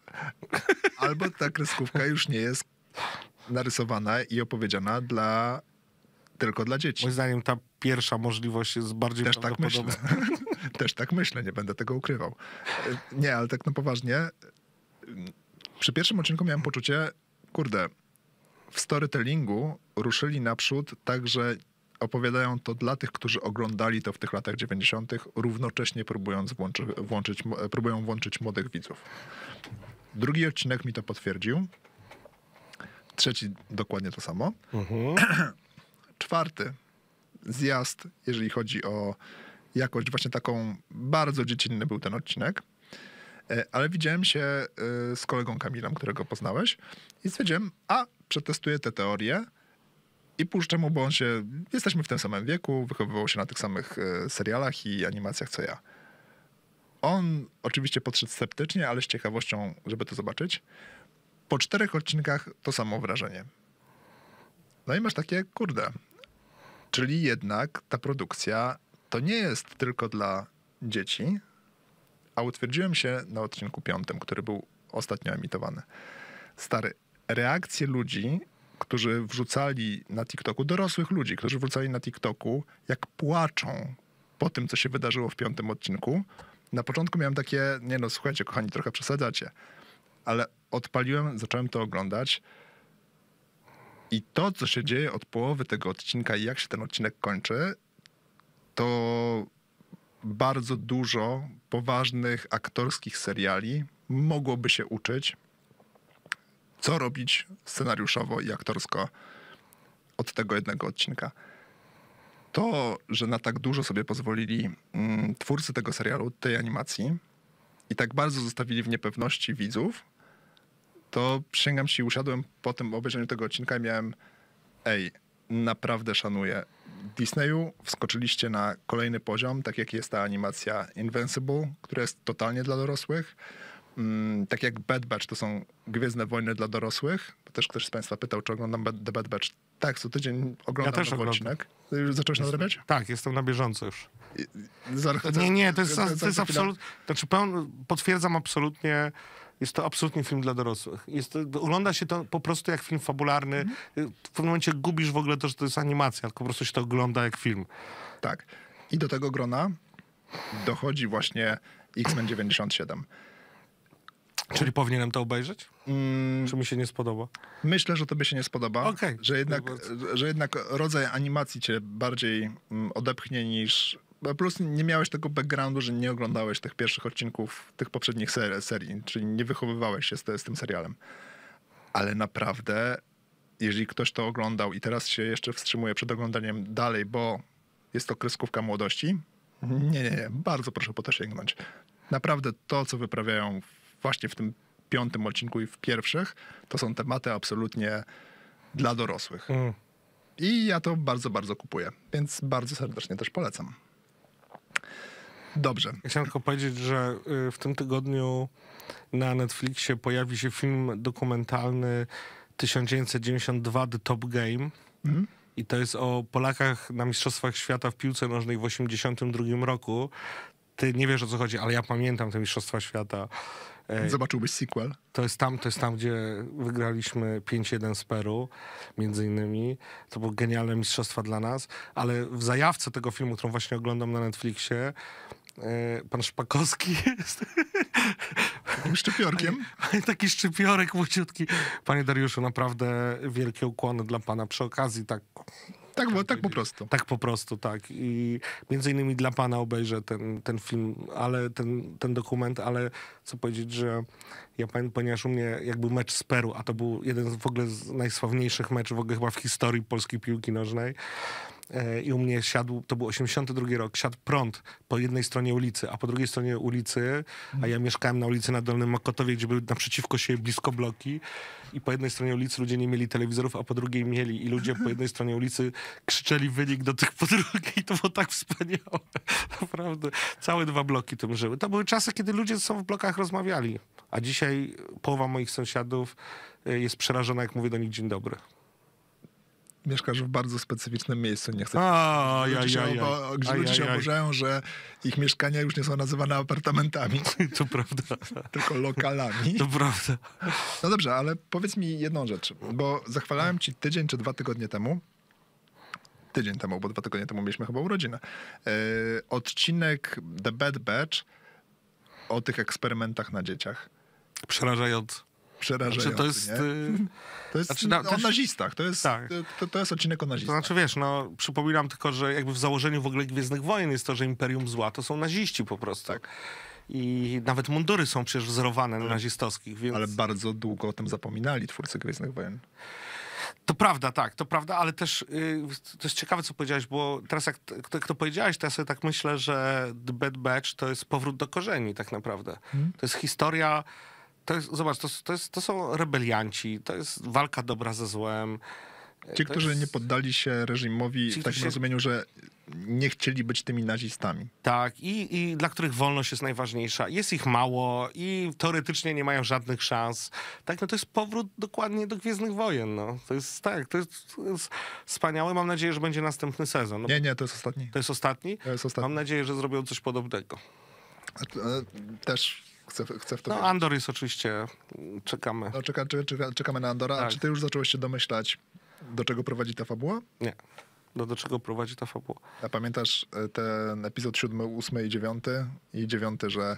albo ta kreskówka już nie jest narysowana i opowiedziana dla, tylko dla dzieci. Moim zdaniem ta pierwsza możliwość jest bardziej Też tak myślę. prawdopodobna. Też tak myślę, nie będę tego ukrywał. Nie, ale tak na poważnie. Przy pierwszym odcinku miałem poczucie, kurde, w storytellingu ruszyli naprzód tak, że opowiadają to dla tych, którzy oglądali to w tych latach dziewięćdziesiątych, równocześnie próbując włączy, włączyć, próbują włączyć młodych widzów. Drugi odcinek mi to potwierdził. Trzeci dokładnie to samo. Mhm. Czwarty zjazd, jeżeli chodzi o jakość, właśnie taką bardzo dziecinny był ten odcinek. E, Ale widziałem się e, z kolegą Kamilem, którego poznałeś i stwierdziłem, a przetestuję tę teorię i puszczę mu, bo on się, jesteśmy w tym samym wieku, wychowywał się na tych samych e, serialach i animacjach co ja. On oczywiście podszedł sceptycznie, ale z ciekawością, żeby to zobaczyć. Po czterech odcinkach to samo wrażenie. No i masz takie, kurde, czyli jednak ta produkcja to nie jest tylko dla dzieci, a utwierdziłem się na odcinku piątym, który był ostatnio emitowany. Stary, reakcje ludzi, którzy wrzucali na TikToku, dorosłych ludzi, którzy wrzucali na TikToku, jak płaczą po tym, co się wydarzyło w piątym odcinku. Na początku miałem takie, nie no, słuchajcie, kochani, trochę przesadzacie. Ale odpaliłem, zacząłem to oglądać i to, co się dzieje od połowy tego odcinka i jak się ten odcinek kończy, to bardzo dużo poważnych aktorskich seriali mogłoby się uczyć, co robić scenariuszowo i aktorsko od tego jednego odcinka. To, że na tak dużo sobie pozwolili mm, twórcy tego serialu, tej animacji i tak bardzo zostawili w niepewności widzów, to przysięgam ci, usiadłem po tym obejrzeniu tego odcinka i miałem, ej, naprawdę szanuję. Disneyu wskoczyliście na kolejny poziom, tak jak jest ta animacja Invincible, która jest totalnie dla dorosłych. Mm, tak jak Bad Batch to są Gwiezdne Wojny dla dorosłych. To też ktoś z państwa pytał, czy oglądam Bad- The Bad Batch. Tak, co tydzień oglądam Ja też nowy oglądam. odcinek. Ty już zacząłeś nadrabiać? Tak, jestem na bieżąco już. Zaraz- Nie, nie, to jest, za- to za- jest za chwilę- absolutnie... Znaczy, pełn, potwierdzam absolutnie, jest to absolutnie film dla dorosłych. Jest to, ogląda się to po prostu jak film fabularny. Mhm. W pewnym momencie gubisz w ogóle to, że to jest animacja, tylko po prostu się to ogląda jak film. Tak. I do tego grona dochodzi właśnie X-Men dziewięćdziesiąt siedem. Czyli powinienem to obejrzeć? Mm, Czy mi się nie spodoba? Myślę, że tobie się nie spodoba, Okej. że, jednak, Dziękuję że jednak rodzaj animacji cię bardziej mm, odepchnie niż... Plus nie miałeś tego backgroundu, że nie oglądałeś tych pierwszych odcinków tych poprzednich ser- serii, czyli nie wychowywałeś się z, te, z tym serialem. Ale naprawdę, jeżeli ktoś to oglądał i teraz się jeszcze wstrzymuje przed oglądaniem dalej, bo jest to kreskówka młodości, nie, nie, nie, bardzo proszę po to sięgnąć. Naprawdę to, co wyprawiają właśnie w tym piątym odcinku i w pierwszych, to są tematy absolutnie dla dorosłych. Mm. I ja to bardzo, bardzo kupuję, więc bardzo serdecznie też polecam. Dobrze. Ja chciałem tylko powiedzieć, że y, w tym tygodniu na Netflixie pojawi się film dokumentalny tysiąc dziewięćset dziewięćdziesiąt dwa The Top Game. Mhm. I to jest o Polakach na Mistrzostwach Świata w piłce nożnej w osiemdziesiątym drugim roku. Ty nie wiesz, o co chodzi, ale ja pamiętam te Mistrzostwa Świata. E, Zobaczyłbyś sequel? To jest tam, to jest tam, gdzie wygraliśmy pięć jeden z Peru, między innymi. To były genialne mistrzostwa dla nas, ale w zajawce tego filmu, którą właśnie oglądam na Netflixie, e, pan Szpakowski jest Takim szczypiorkiem? taki szczypiorek młodziutki. Panie Dariuszu, naprawdę wielkie ukłony dla pana przy okazji, tak, Tak, bo, tak po prostu. tak po prostu, tak. I między innymi dla pana obejrzę ten, ten film, ale ten, ten dokument, ale co powiedzieć, że ja pamiętam, ponieważ u mnie jakby mecz z Peru, a to był jeden z w ogóle z najsławniejszych meczów w ogóle chyba w historii polskiej piłki nożnej. e, i u mnie siadł, to był osiemdziesiąty drugi rok, siadł prąd po jednej stronie ulicy, a po drugiej stronie ulicy, a ja mieszkałem na ulicy na Dolnym Mokotowie, gdzie były naprzeciwko siebie blisko bloki i po jednej stronie ulicy ludzie nie mieli telewizorów, a po drugiej mieli i ludzie po jednej stronie ulicy krzyczeli wynik do tych po drugiej i to było tak wspaniałe. Naprawdę. Całe dwa bloki tym żyły. To były czasy, kiedy ludzie ze sobą w blokach rozmawiali, a dzisiaj połowa moich sąsiadów jest przerażona, jak mówię do nich dzień dobry. Mieszkasz w bardzo specyficznym miejscu, nie chcę. A, Gdzie ja, ludzie, ja, się, ja. obo- gdzie Aj, ludzie aj, się aj. oburzają, że ich mieszkania już nie są nazywane apartamentami, To prawda. tylko lokalami. To prawda. No dobrze, ale powiedz mi jedną rzecz, bo zachwalałem ci tydzień czy dwa tygodnie temu, tydzień temu, bo dwa tygodnie temu mieliśmy chyba urodzinę, e, odcinek The Bad Batch o tych eksperymentach na dzieciach. Przerażający. Przerażający, Znaczy, to jest... nie? y, To jest znaczy, na- o też- nazistach, to jest, Tak. to, to jest odcinek o To nazistach. znaczy, wiesz, no, przypominam tylko, że jakby w założeniu w ogóle Gwiezdnych Wojen jest to, że Imperium Zła to są naziści po prostu. Tak. I nawet mundury są przecież wzorowane na nazistowskich, więc... Ale bardzo długo o tym zapominali twórcy Gwiezdnych Wojen. To prawda, tak, to prawda, ale też y, to jest ciekawe, co powiedziałeś, bo teraz jak t- jak to powiedziałeś, to ja sobie tak myślę, że The Bad Batch to jest powrót do korzeni tak naprawdę. Hmm. To jest historia, to jest, zobacz, to, to, jest, to są rebelianci, to jest walka dobra ze złem. Ci, To którzy jest- nie poddali się reżimowi Ci, w takim którzy się- rozumieniu, że nie chcieli być tymi nazistami. Tak, i, i dla których wolność jest najważniejsza. Jest ich mało i teoretycznie nie mają żadnych szans. Tak, no to jest powrót dokładnie do Gwiezdnych Wojen. No. To jest tak, to jest, to jest wspaniałe. Mam nadzieję, że będzie następny sezon. No, Nie, nie, to jest ostatni. to jest ostatni? To jest ostatni. Mam nadzieję, że zrobią coś podobnego. A- a- Też chcę, chcę w to No, wierzyć. Andor jest oczywiście, czekamy. No, czeka, czeka, czeka, czekamy na Andora. A Tak. czy ty już zacząłeś się domyślać, do czego prowadzi ta fabuła? Nie. Do, do czego prowadzi ta fabuła? A pamiętasz e, ten epizod siódmy, ósmy i dziewiąty? I dziewiąty, że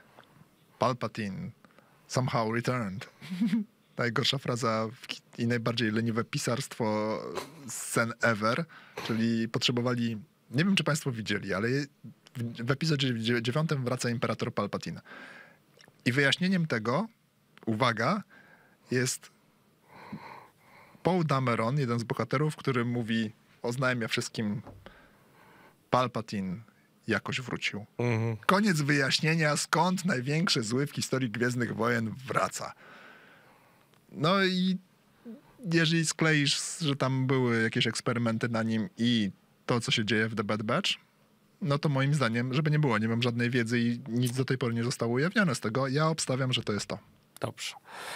Palpatine somehow returned. Najgorsza fraza w ki- i najbardziej leniwe pisarstwo scen ever. Czyli potrzebowali... Nie wiem, czy państwo widzieli, ale w, w epizodzie dziew- dziewiątym wraca Imperator Palpatine. I wyjaśnieniem tego, uwaga, jest Paul Dameron, jeden z bohaterów, który mówi, oznajmia wszystkim, Palpatine jakoś wrócił. Mhm. Koniec wyjaśnienia, skąd największy zły w historii Gwiezdnych Wojen wraca. No i jeżeli skleisz, że tam były jakieś eksperymenty na nim i to, co się dzieje w The Bad Batch, no to moim zdaniem, żeby nie było, nie mam żadnej wiedzy i nic do tej pory nie zostało ujawnione z tego, ja obstawiam, że to jest to. Dobrze.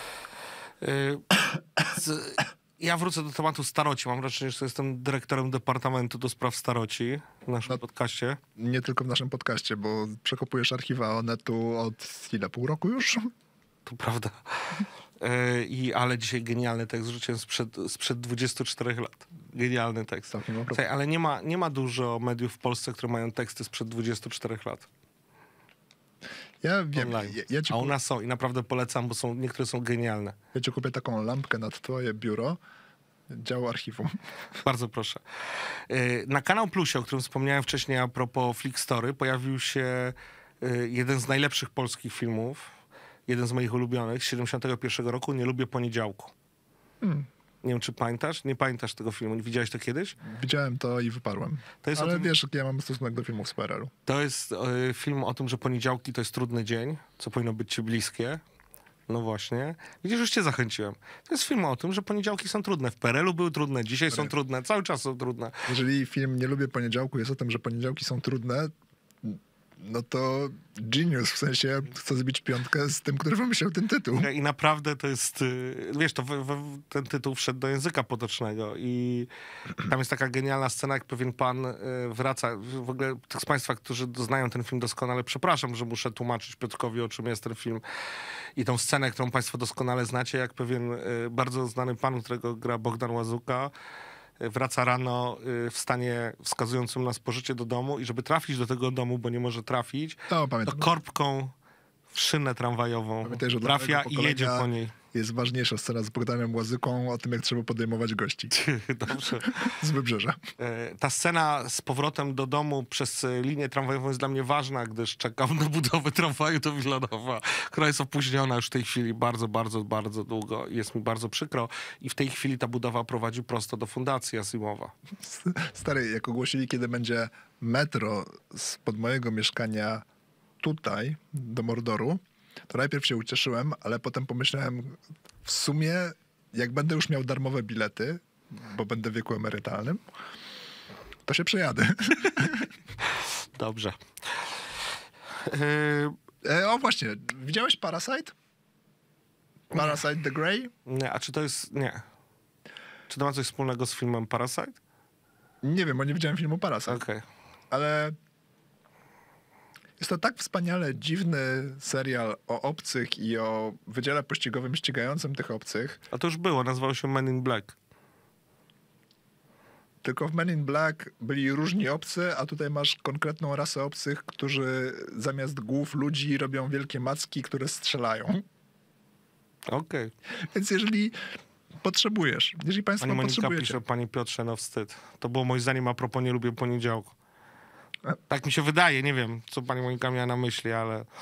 Y, z, ja wrócę do tematu staroci. Mam wrażenie, że jestem dyrektorem Departamentu do Spraw Staroci w naszym No. podcaście. Nie tylko w naszym podcaście, bo przekopujesz archiwa Onetu od ile, pół roku już? To prawda. Y, I, ale dzisiaj genialny tekst rzuciłem sprzed, sprzed dwudziestu czterech lat. Genialny tekst. Całkiem naprawdę. Słuchaj, ale nie ma, nie ma dużo mediów w Polsce, które mają teksty sprzed dwudziestu czterech lat. Ja wiem, Online. ja, ja, ci, A u ku- nas są i naprawdę polecam, bo są, niektóre są genialne. ja ci kupię taką lampkę nad twoje biuro, dział archiwum. Bardzo proszę. Y, Na Kanał Plusie, o którym wspomniałem wcześniej a propos Flickstory, pojawił się y, jeden z najlepszych polskich filmów, jeden z moich ulubionych, z siedemdziesiątego pierwszego roku, Nie lubię poniedziałku. Hmm. Nie wiem, czy pamiętasz? Nie pamiętasz tego filmu. Nie widziałeś to kiedyś? Widziałem to i wyparłem. To jest o Ale tym- wiesz, jaki ja mam stosunek do filmów z P R L u. To jest y, film o tym, że poniedziałki to jest trudny dzień, co powinno być ci bliskie. No właśnie. Widzisz, już cię zachęciłem. To jest film o tym, że poniedziałki są trudne. W P R L u były trudne, dzisiaj są Dobra. trudne, cały czas są trudne. Jeżeli film Nie lubię poniedziałku jest o tym, że poniedziałki są trudne, no to genius, w sensie chcę zbić piątkę z tym, który wymyślił ten tytuł. I naprawdę to jest, y, wiesz, to w, w, ten tytuł wszedł do języka potocznego i tam jest taka genialna scena, jak pewien pan y, wraca. W ogóle tych z państwa, którzy znają ten film doskonale, przepraszam, że muszę tłumaczyć Piotrkowi, o czym jest ten film i tą scenę, którą państwo doskonale znacie, jak pewien y, bardzo znany pan, którego gra Bogdan Łazuka, y, wraca rano y, w stanie wskazującym na spożycie do domu i żeby trafić do tego domu, bo nie może trafić, No, to pamiętam. korbką w szynę tramwajową Pamiętaj, że dla trafia mojego i jedzie pokolenia po niej. jest ważniejsza scena z Bogdanem Łazyką o tym, jak trzeba podejmować gości Dobrze. z Wybrzeża. E, Ta scena z powrotem do domu przez e, linię tramwajową jest dla mnie ważna, gdyż czekam na budowę tramwaju do Wilanowa, która jest opóźniona już w tej chwili bardzo, bardzo, bardzo długo. Jest mi bardzo przykro i w tej chwili ta budowa prowadzi prosto do Fundacji Asimowa. Stary, jak ogłosili, kiedy będzie metro spod mojego mieszkania tutaj, do Mordoru, to najpierw się ucieszyłem, ale potem pomyślałem, w sumie, jak będę już miał darmowe bilety, bo będę w wieku emerytalnym, to się przejadę. Dobrze. E, E, o właśnie, widziałeś Parasite? Parasite the Grey? nie, a czy to jest... Nie. Czy to ma coś wspólnego z filmem Parasite? Nie wiem, bo nie widziałem filmu Parasite, Okej. ale jest to tak wspaniale dziwny serial o obcych i o wydziale pościgowym ścigającym tych obcych. A to już było, nazywało się Men in Black. Tylko w Men in Black byli różni obcy, a tutaj masz konkretną rasę obcych, którzy zamiast głów ludzi robią wielkie macki, które strzelają. Okej. Więc jeżeli potrzebujesz, jeżeli państwo Pani Monika potrzebujecie... pisze, panie Piotrze, no wstyd. To było moim zdaniem a propos nie lubię poniedziałku. Tak mi się wydaje, nie wiem, co pani Monika miała na myśli, ale... E,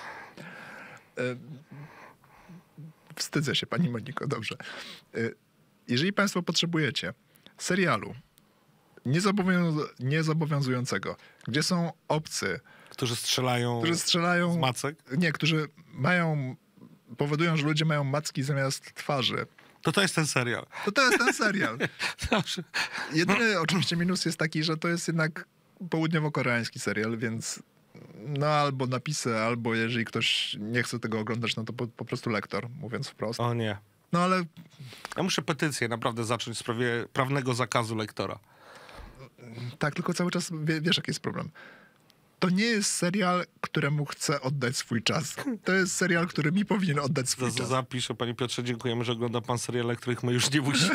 Wstydzę się, pani Moniko, dobrze. E, Jeżeli państwo potrzebujecie serialu niezobowiązu- niezobowiązującego, gdzie są obcy, Którzy strzelają którzy strzelają... z macek, Nie, którzy mają... powodują, że ludzie mają macki zamiast twarzy. to to jest ten serial. To to jest ten serial. Dobrze. Jedyny oczywiście minus jest taki, że to jest jednak południowo-koreański serial, więc no albo napisy, albo jeżeli ktoś nie chce tego oglądać, no to po, po prostu lektor, mówiąc wprost. O nie. No ale Ja muszę petycję naprawdę zacząć w sprawie prawnego zakazu lektora. tak, tylko cały czas wie, wiesz, jaki jest problem. To nie jest serial, któremu chcę oddać swój czas. To jest serial, który mi powinien oddać Za- swój za- czas. Zapiszę, panie Piotrze, dziękujemy, że ogląda pan seriale, których my już nie musimy.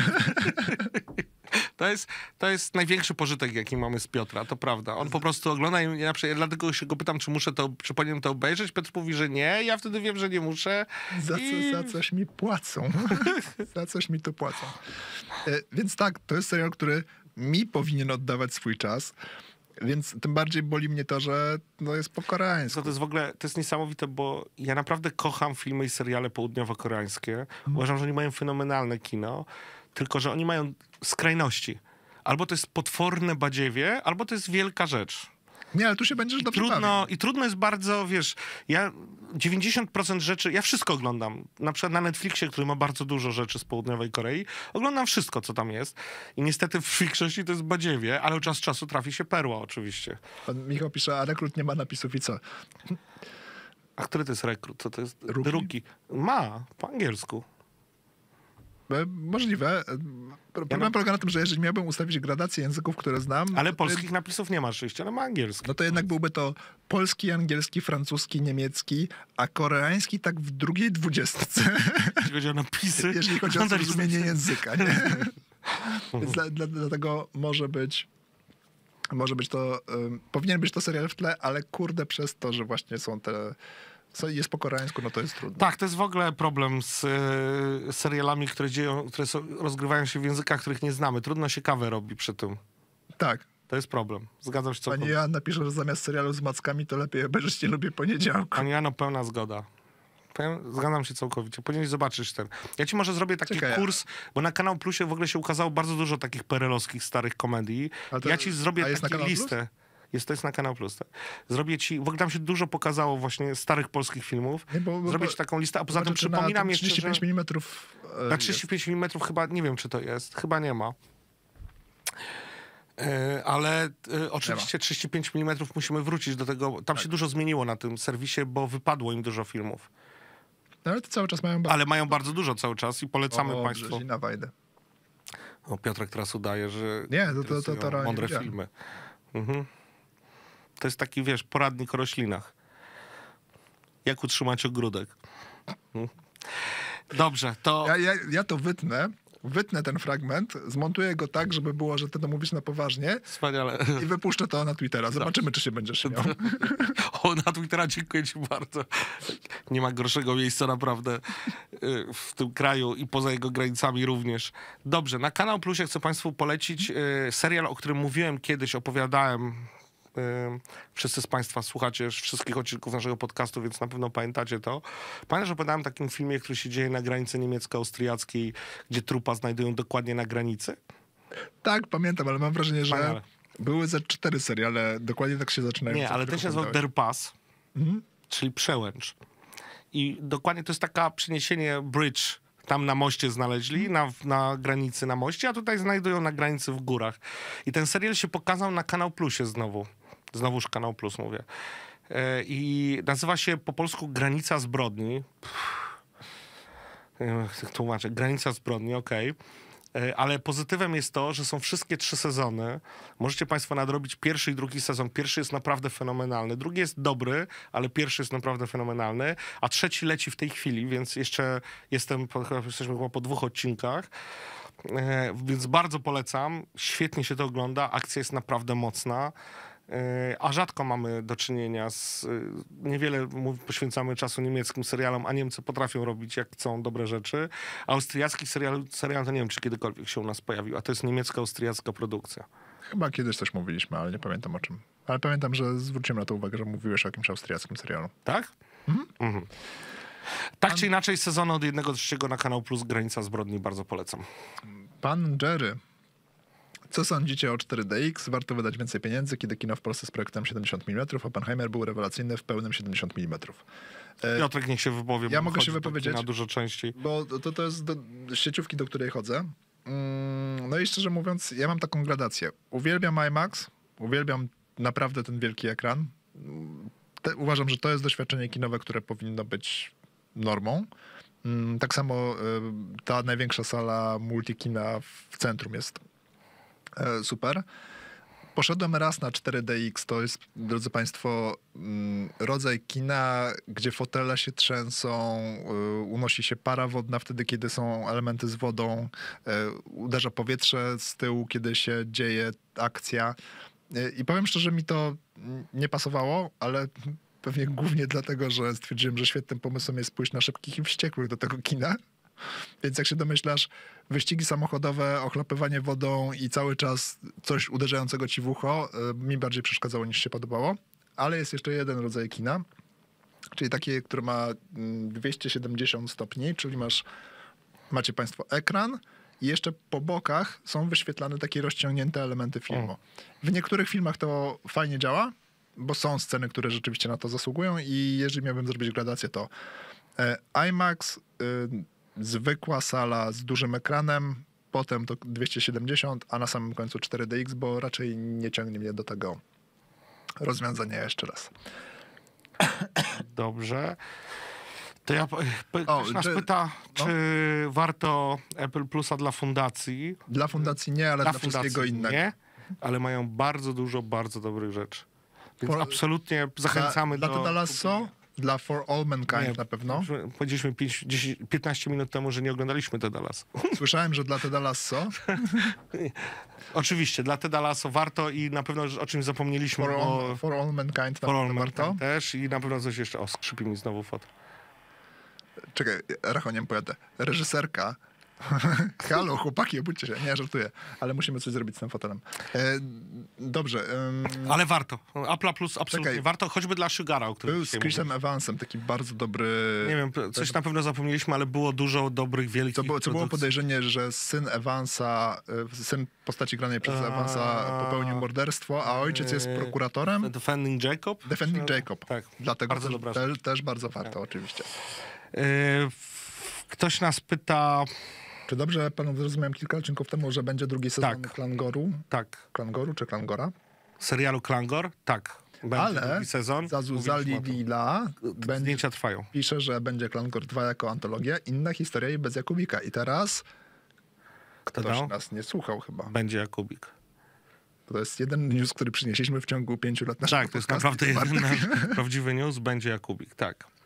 To jest, to jest największy pożytek, jaki mamy z Piotra, to prawda. On po prostu ogląda i ja, ja dlatego się go pytam, czy muszę to, czy powinienem to obejrzeć. Piotr mówi, że nie, ja wtedy wiem, że nie muszę. Za, I- co, za coś mi płacą. Za coś mi to płacą. E, więc tak, to jest serial, który mi powinien oddawać swój czas. Więc tym bardziej boli mnie to, że no jest po koreańsku. To, to jest w ogóle, to jest niesamowite, bo ja naprawdę kocham filmy i seriale południowo-koreańskie. Uważam, że oni mają fenomenalne kino, tylko że oni mają skrajności. Albo to jest potworne badziewie, albo to jest wielka rzecz. Nie, ale tu się będziesz dobrze Trudno, bawił. I trudno jest bardzo, wiesz, ja dziewięćdziesiąt procent rzeczy, ja wszystko oglądam. Na przykład na Netflixie, który ma bardzo dużo rzeczy z południowej Korei, oglądam wszystko, co tam jest. I niestety w większości to jest badziewie, ale od czasu do czasu trafi się perła oczywiście. Pan Michał pisze, a rekrut nie ma napisów i co? A który to jest rekrut? Co to jest? Rookie? Drugi. Ma, po angielsku. E, Możliwe. E, Problem mam- polega na tym, że jeżeli miałbym ustawić gradację języków, które znam, Ale to polskich napisów nie ma oczywiście, ale ma angielski. no to jednak byłby to polski, angielski, francuski, niemiecki, a koreański tak w drugiej dwudziestce, Jeśli chodzi o napisy. jeżeli chodzi o oglądaliśmy- zrozumienie języka. Nie? Więc dla, dla, dlatego może być może być to, ym, powinien być to serial w tle, ale kurde przez to, że właśnie są te, co jest po koreańsku, no to jest trudne. Tak, to jest w ogóle problem z e, serialami, które, dzieją, które są, rozgrywają się w językach, których nie znamy. Trudno się kawę robi przy tym. Tak. To jest problem. Zgadzam się całkowicie. Pani Joanna pisze, że zamiast serialu z mackami, to lepiej obejrzeć Nie lubię poniedziałku. Pani Jano, pełna zgoda. Powiem, zgadzam się całkowicie. Powinieneś zobaczyć ten. Ja ci może zrobię taki Czekaj, kurs, bo na Kanał Plusie w ogóle się ukazało bardzo dużo takich perelowskich starych komedii. A to- Ja ci zrobię a jest na taką Kanał Plus? listę. Jest, to jest na Kanał Plus, tak. Zrobię ci, w ogóle tam się dużo pokazało właśnie starych polskich filmów. Nie, bo- bo- Zrobię bo- ci taką listę, a poza tym Zobaczę, czy na przypominam tym jeszcze, trzydzieści pięć że... milimetrów e, Na trzydzieści pięć milimetrów chyba, nie wiem czy to jest, chyba nie ma. E, Ale e, oczywiście trzydzieści pięć milimetrów musimy wrócić do tego. Tam Tak. się dużo zmieniło na tym serwisie, bo wypadło im dużo filmów. No ale to cały czas mają bardzo... Ale mają bardzo dużo cały czas i polecamy o, państwu. Brzezina Wajdę. O, Piotrek teraz udaje, że Nie, to- to- to- interesują to realnie mądre widziałem. filmy. Mhm. To jest taki, wiesz, poradnik o roślinach. Jak utrzymać ogródek. Mhm. Dobrze, to... Ja, ja, ja to wytnę wytnę ten fragment, zmontuję go tak, żeby było, że ty to mówisz na poważnie Wspaniale. i wypuszczę to na Twittera. Zobaczymy, czy się będziesz śmiał. O, na Twittera dziękuję ci bardzo. Nie ma gorszego miejsca naprawdę w tym kraju i poza jego granicami również. Dobrze, na Kanał Plusie chcę państwu polecić serial, o którym mówiłem kiedyś, opowiadałem. Wszyscy z państwa słuchacie wszystkich odcinków naszego podcastu, więc na pewno pamiętacie to. Pamiętam, że opowiadałem o takim filmie, który się dzieje na granicy niemiecko-austriackiej, gdzie trupa znajdują dokładnie na granicy? Tak, pamiętam, ale mam wrażenie, że Wspaniale. były ze cztery seriale, dokładnie tak się zaczynają. Nie, ale ten się nazywał Der Pass, Mhm. czyli przełęcz. I dokładnie to jest taka przeniesienie bridge. Tam na moście znaleźli, na, na granicy na moście, a tutaj znajdują na granicy w górach. I ten serial się pokazał na Kanał Plusie znowu. Znowuż Kanał Plus mówię. E, I nazywa się po polsku Granica Zbrodni. Pff, nie wiem, jak tłumaczę. Granica Zbrodni, okej. E, Ale pozytywem jest to, że są wszystkie trzy sezony. Możecie państwo nadrobić pierwszy i drugi sezon. Pierwszy jest naprawdę fenomenalny. Drugi jest dobry, ale pierwszy jest naprawdę fenomenalny. A trzeci leci w tej chwili, więc jeszcze jestem, po- jesteśmy chyba po dwóch odcinkach. E, Więc bardzo polecam. Świetnie się to ogląda. Akcja jest naprawdę mocna. E, A rzadko mamy do czynienia z... e, Niewiele mów- poświęcamy czasu niemieckim serialom, a Niemcy potrafią robić, jak chcą, dobre rzeczy. Austriacki serial, serial to nie wiem, czy kiedykolwiek się u nas pojawił, a to jest niemiecka-austriacka produkcja. Chyba kiedyś coś mówiliśmy, ale nie pamiętam o czym. Ale pamiętam, że zwróciłem na to uwagę, że mówiłeś o jakimś austriackim serialu. Tak? Mhm. Tak czy inaczej, sezony od jednego do trzeciego na Kanał Plus Granica Zbrodni bardzo polecam. Pan Jerry. Co sądzicie o cztery D X? Warto wydać więcej pieniędzy, kiedy kino w Polsce z projektem siedemdziesiąt milimetrów, Oppenheimer był rewelacyjny w pełnym siedemdziesiąt milimetrów. E, Piotrek niech się wypowie, Ja bo mogę chodzi się do wypowiedzieć? kina dużo częściej. Bo to, to jest do sieciówki, do której chodzę. Mm, No i szczerze mówiąc, ja mam taką gradację. Uwielbiam IMAX, uwielbiam naprawdę ten wielki ekran. Te, uważam, że to jest doświadczenie kinowe, które powinno być normą. Mm, Tak samo y, ta największa sala multikina w centrum jest e, super. Poszedłem raz na cztery D X, to jest, drodzy państwo, mm, rodzaj kina, gdzie fotele się trzęsą, y, unosi się para wodna wtedy, kiedy są elementy z wodą, y, uderza powietrze z tyłu, kiedy się dzieje akcja. Y, I powiem szczerze, mi to nie pasowało, ale pewnie głównie dlatego, że stwierdziłem, że świetnym pomysłem jest pójść na Szybkich i Wściekłych do tego kina. Więc jak się domyślasz, wyścigi samochodowe, ochlapywanie wodą i cały czas coś uderzającego ci w ucho y, mi bardziej przeszkadzało niż się podobało. Ale jest jeszcze jeden rodzaj kina, czyli takie, które ma mm, dwieście siedemdziesiąt stopni, czyli masz, macie państwo ekran i jeszcze po bokach są wyświetlane takie rozciągnięte elementy filmu. W niektórych filmach to fajnie działa, bo są sceny, które rzeczywiście na to zasługują i jeżeli miałbym zrobić gradację, to e, IMAX, y, zwykła sala z dużym ekranem, potem to dwieście siedemdziesiąt, a na samym końcu cztery D X, bo raczej nie ciągnie mnie do tego rozwiązania jeszcze raz. Dobrze. To ja, po- po- O, ktoś nas czy- pyta, no. czy warto Apple Plusa dla fundacji. Dla fundacji nie, ale dla, Dla wszystkiego fundacji innego. nie, ale mają bardzo dużo, bardzo dobrych rzeczy. Więc For- absolutnie zachęcamy dla, do... Dla Ted Lasso, dla For All Mankind Nie, na pewno. Powiedzieliśmy pięć, dziesięć, piętnaście minut temu, że nie oglądaliśmy Teda Lasso. Słyszałem, że dla Teda Lasso, Oczywiście, dla Teda Lasso warto i na pewno o czymś zapomnieliśmy, For bo... All, for all Mankind na For All pewno warto. Mankind też i na pewno coś jeszcze... O, skrzypi mi znowu foto. Czekaj, rachoniem pojadę. Reżyserka. Halo, chłopaki, obudźcie się. Nie, żartuję. Ale musimy coś zrobić z tym fotelem. E, dobrze. ym, Ale warto. Apple Plus absolutnie Czekaj. warto, choćby dla Sugara, o którym Był z dzisiaj Chrisem mówiliśmy. Evansem, taki bardzo dobry... Nie wiem, coś na pewno zapomnieliśmy, ale było dużo dobrych, wielkich Co było, co było produkcji. podejrzenie, że syn Evansa, y, syn postaci granej przez A- Evansa popełnił morderstwo, a ojciec jest Eee, prokuratorem. Defending Jacob? Defending Jacob. Tak. Dlatego bardzo też, dobra te, też bardzo warto, oczywiście. Yy, f- Ktoś nas pyta... Czy dobrze panu zrozumiałem kilka odcinków temu, że będzie drugi sezon Tak. Klangoru? Tak. Klangoru czy Klangora? Serialu Klangor? Tak. Będzie Ale drugi sezon. Zazuzali Mówiliśmy o tym. Lila będzie, Zdjęcia trwają. pisze, że będzie Klangor dwa jako antologia, inna historia i bez Jakubika. I teraz Kto ktoś dał? nas nie słuchał chyba. Będzie Jakubik. To jest jeden news, który przynieśliśmy w ciągu pięciu lat naszego Tak, to jest podcastu. naprawdę Bartek. jeden nasz prawdziwy news. Będzie Jakubik, tak.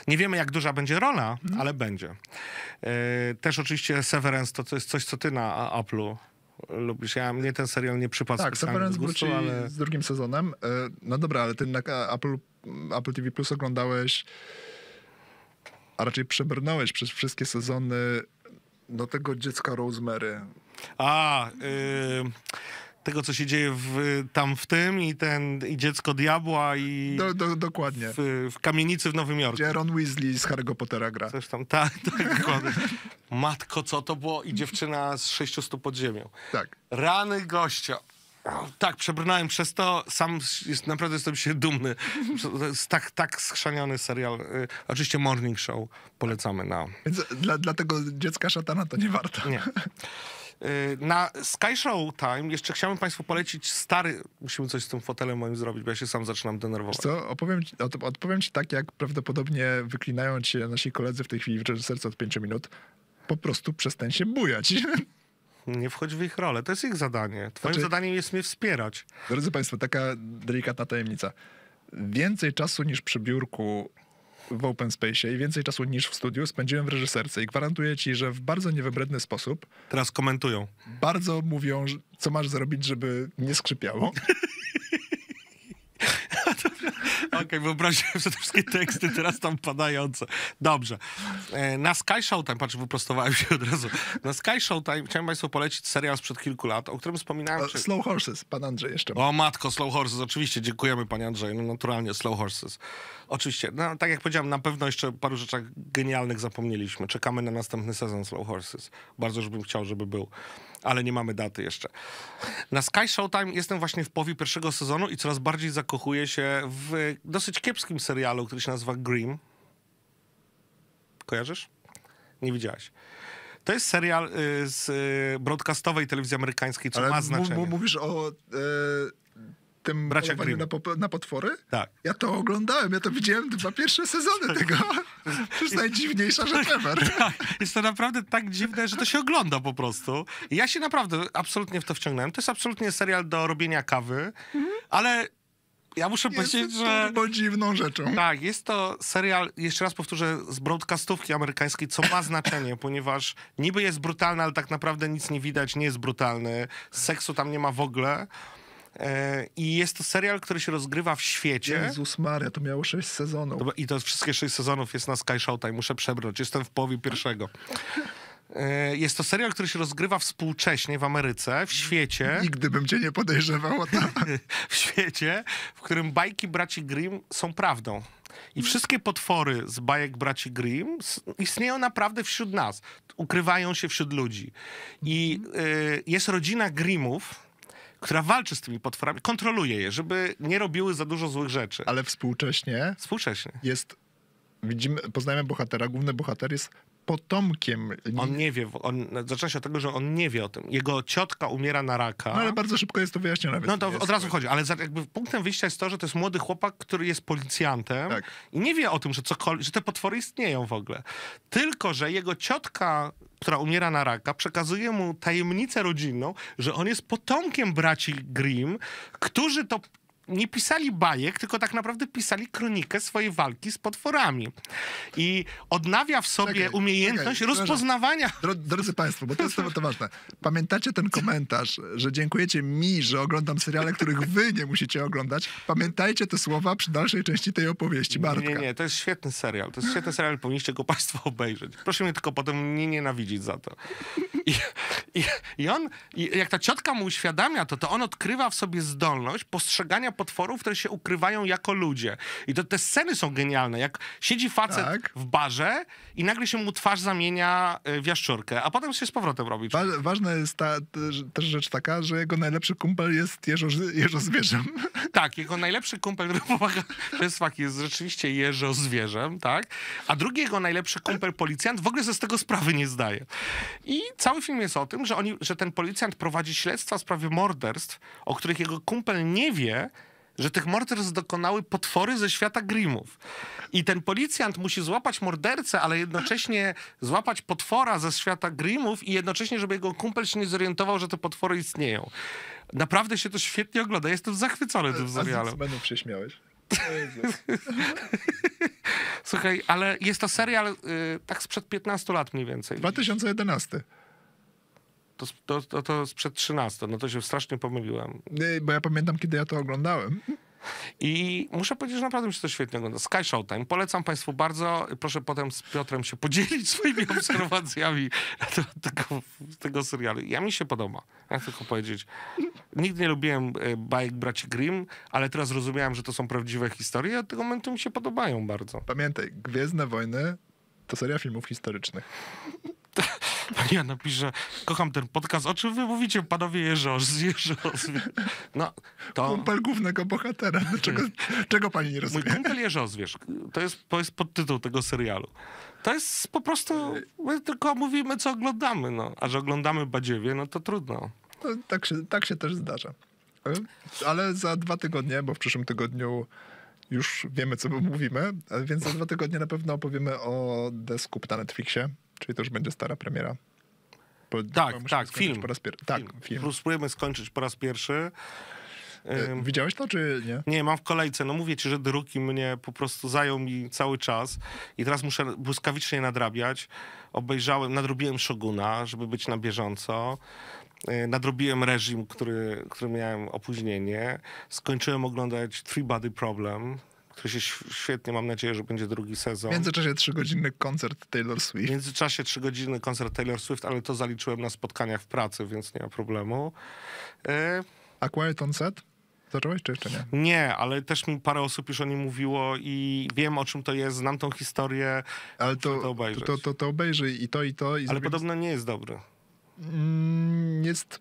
Nie wiemy, jak duża będzie rola, Mhm. ale będzie. E, też oczywiście Severance to, to jest coś, co ty na Apple'u lubisz. Ja, mnie ten serial nie przypadł Tak, specjalnie Severance do gustu, wróci ale... z drugim sezonem. E, No dobra, ale ty na Apple, Apple T V Plus oglądałeś, a raczej przebrnąłeś przez wszystkie sezony do tego dziecka Rosemary. A, y, tego, co się dzieje w, tam w tym i ten i dziecko diabła i Do, do, dokładnie. w, w kamienicy w Nowym Jorku. Gdzie Ron Weasley z Harry'ego Pottera gra. Coś tam, tak, tak, dokładnie. Matko, co to było? I dziewczyna z sześciu stóp pod ziemią. Tak. Rany gościa. Tak, przebrnąłem przez to. Sam jest, naprawdę jestem się dumny. To jest tak, tak schrzaniony serial. Y, Oczywiście Morning Show polecamy na... Więc dla, dla tego dziecka szatana to nie warto. Nie. Y, Na Sky Show Time jeszcze chciałbym państwu polecić stary... Musimy coś z tym fotelem moim zrobić, bo ja się sam zaczynam denerwować. Co? Opowiem ci, od- odpowiem ci tak, jak prawdopodobnie wyklinają ci nasi koledzy w tej chwili w reżyserce od pięciu minut. Po prostu przestań się bujać. Nie wchodź w ich rolę. To jest ich zadanie. Twoim Znaczy- zadaniem jest mnie wspierać. Drodzy Państwo, taka delikatna tajemnica. Więcej czasu niż przy biurku w Open Space i więcej czasu niż w studiu spędziłem w reżyserce i gwarantuję ci, że w bardzo niewybredny sposób Teraz komentują. bardzo mówią, że- co masz zrobić, żeby nie skrzypiało. Okej, wyobraziłem sobie te wszystkie teksty teraz tam padające. Dobrze. E, Na Sky Showtime, patrz, wyprostowałem się od razu. Na Sky Showtime chciałem państwu polecić serial sprzed kilku lat, o którym wspominałem. Czy... Slow Horses, pan Andrzej jeszcze. O matko, Slow Horses, oczywiście, dziękujemy panie Andrzej, no naturalnie, Slow Horses. Oczywiście, no tak jak powiedziałem, na pewno jeszcze paru rzeczach genialnych zapomnieliśmy. Czekamy na następny sezon Slow Horses. Bardzo już bym chciał, żeby był, ale nie mamy daty jeszcze. Na Sky Showtime jestem właśnie w połowie pierwszego sezonu i coraz bardziej zakochuję się w dosyć kiepskim serialu, który się nazywa Grimm. Kojarzysz? Nie widziałaś. To jest serial y, z y, broadcastowej telewizji amerykańskiej, co Ale ma m- znaczenie. m- mówisz o e, tym Bracia polowaniu Grimm. na, po, na potwory? Tak. Ja to oglądałem, ja to widziałem dwa pierwsze sezony tego. To jest najdziwniejsza rzecz ever. Tak, jest to naprawdę tak dziwne, że to się ogląda po prostu. I ja się naprawdę absolutnie w to wciągnąłem. To jest absolutnie serial do robienia kawy, ale ja muszę Jest powiedzieć, że... turbo dziwną rzeczą. Tak, jest to serial, jeszcze raz powtórzę, z broadcastówki amerykańskiej, co ma znaczenie, ponieważ niby jest brutalny, ale tak naprawdę nic nie widać, nie jest brutalny. Seksu tam nie ma w ogóle. E, I jest to serial, który się rozgrywa w świecie. Jezus Maria, to miało sześć sezonów. Dobra, I to wszystkie sześć sezonów jest na Sky Showtime. Muszę przebrnąć. Jestem w połowie pierwszego. E, Jest to serial, który się rozgrywa współcześnie w Ameryce, w świecie, Nigdy bym cię nie podejrzewał o to. w świecie, w którym bajki braci Grimm są prawdą. I wszystkie potwory z bajek braci Grimm s- istnieją naprawdę wśród nas. Ukrywają się wśród ludzi. I y, jest rodzina Grimmów, która walczy z tymi potworami, kontroluje je, żeby nie robiły za dużo złych rzeczy. Ale współcześnie Współcześnie. jest, widzimy, poznajemy bohatera, główny bohater jest potomkiem. On nie wie, on, zaczyna się od tego, że on nie wie o tym. Jego ciotka umiera na raka. No ale bardzo szybko jest to wyjaśnione. więc No to nie jest od razu to- chodzi, ale za, jakby punktem wyjścia jest to, że to jest młody chłopak, który jest policjantem Tak. i nie wie o tym, że, cokolwiek, że te potwory istnieją w ogóle. Tylko, że jego ciotka, która umiera na raka, przekazuje mu tajemnicę rodzinną, że on jest potomkiem braci Grimm, którzy to nie pisali bajek, tylko tak naprawdę pisali kronikę swojej walki z potworami. I odnawia w sobie Czekaj, umiejętność czekaj, rozpoznawania... Dro, drodzy Państwo, bo to jest to, to ważne. Pamiętacie ten komentarz, że dziękujecie mi, że oglądam seriale, których wy nie musicie oglądać? Pamiętajcie te słowa przy dalszej części tej opowieści. Bartka. Nie, nie, to jest świetny serial. To jest świetny serial, powinniście go państwo obejrzeć. Proszę mnie tylko potem nie nienawidzić za to. I, i, i on, i jak ta ciotka mu uświadamia to, to on odkrywa w sobie zdolność postrzegania potworów, które się ukrywają jako ludzie. I to, te sceny są genialne. Jak siedzi facet Tak. w barze i nagle się mu twarz zamienia y, w jaszczurkę, a potem się z powrotem robi. Wa ważna jest ta, też, też rzecz taka, że jego najlepszy kumpel jest jeżo, jeżo zwierzem. Tak, jego najlepszy kumpel, który pomaga, to jest fakt, jest rzeczywiście jeżo zwierzem, tak? A drugi jego najlepszy kumpel, policjant, w ogóle ze z tego sprawy nie zdaje. I cały film jest o tym, że, oni, że ten policjant prowadzi śledztwa w sprawie morderstw, o których jego kumpel nie wie, że tych morderstw dokonały potwory ze świata Grimmów. I ten policjant musi złapać mordercę, ale jednocześnie złapać potwora ze świata Grimmów i jednocześnie, żeby jego kumpel się nie zorientował, że te potwory istnieją. Naprawdę się to świetnie ogląda. Jestem zachwycony tym A z serialem. X-Menów się śmiałeś. O Jezu. Słuchaj, ale jest to serial y, tak sprzed piętnastu lat mniej więcej. dwa tysiące jedenasty. To, to, to, to sprzed trzynastu, no to się strasznie pomyliłem. Yy, Bo ja pamiętam, kiedy ja to oglądałem. I muszę powiedzieć, że naprawdę mi się to świetnie ogląda. Sky Showtime. Polecam państwu bardzo. Proszę potem z Piotrem się podzielić swoimi obserwacjami tego, tego serialu. Ja mi się podoba. Jak tylko powiedzieć. Nigdy nie lubiłem bajek braci Grimm, ale teraz rozumiałem, że to są prawdziwe historie i od tego momentu mi się podobają bardzo. Pamiętaj, Gwiezdne Wojny to seria filmów historycznych. Ja napiszę, kocham ten podcast. O czym wy mówicie, panowie Jeżos? Jeżos. No, to... Kumpel głównego bohatera. No, czego, czego pani nie Mój rozumie? kumpel Jeżos, wiesz, to jest, to jest podtytuł tego serialu. To jest po prostu, my tylko mówimy, co oglądamy, no. A że oglądamy badziewie, no to trudno. No, tak, się, tak się też zdarza. Ale za dwa tygodnie, bo w przyszłym tygodniu już wiemy, co mówimy, a więc za dwa tygodnie na pewno opowiemy o The Scoop na Netflixie, czyli to już będzie stara premiera. Bo Tak, musimy tak, skończyć film. Po raz pier- tak, film. film. Spróbujemy skończyć po raz pierwszy. E, Widziałeś to, czy nie? Nie, mam w kolejce. No mówię ci, że druki mnie po prostu zajął mi cały czas i teraz muszę błyskawicznie nadrabiać. Obejrzałem, nadrobiłem Shoguna, żeby być na bieżąco. Yy, Nadrobiłem reżim, który, który miałem opóźnienie. Skończyłem oglądać Three Body Problem, który się ś- świetnie, mam nadzieję, że będzie drugi sezon. W międzyczasie trzygodzinny koncert Taylor W Swift. międzyczasie trzygodzinny koncert Taylor Swift, ale to zaliczyłem na spotkaniach w pracy, więc nie ma problemu. Yy, A Quiet on Set? Zacząłeś, czy jeszcze nie? Nie, ale też mi parę osób już o nim mówiło i wiem, o czym to jest, znam tą historię, Ale muszę to to, obejrzeć. to, to, to obejrzyj i to, i to. I Ale zrobimy- podobno nie jest dobry. Mm, jest...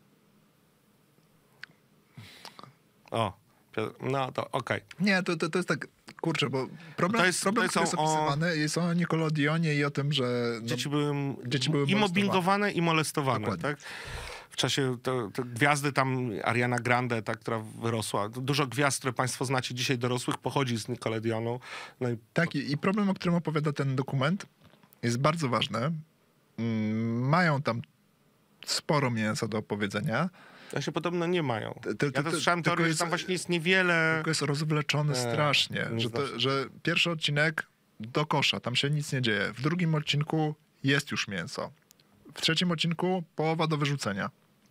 O, no to okej. Nie, to, to, to jest tak, kurczę, bo problem, To jest- problem to jest który jest o- opisywany, jest o Nickelodeonie i o tym, że... No, Dzieci były, dzieci były i mobbingowane, i molestowane, Dokładnie. tak? W czasie te, te gwiazdy tam, Ariana Grande, ta, która wyrosła, dużo gwiazd, które państwo znacie dzisiaj dorosłych, pochodzi z Nickelodeonu. No i Tak, i, i problem, o którym opowiada ten dokument, jest bardzo ważny. Mm, mają tam sporo mięsa do opowiedzenia, ja się podobno nie mają. Te- te- Ja te- też słyszałem tylko teorię, jest- że tam właśnie jest niewiele... tylko jest rozwleczony Nie, strasznie, nie że, zdarza. to, że pierwszy odcinek do kosza, tam się nic nie dzieje. W drugim odcinku jest już mięso. W trzecim odcinku połowa do wyrzucenia.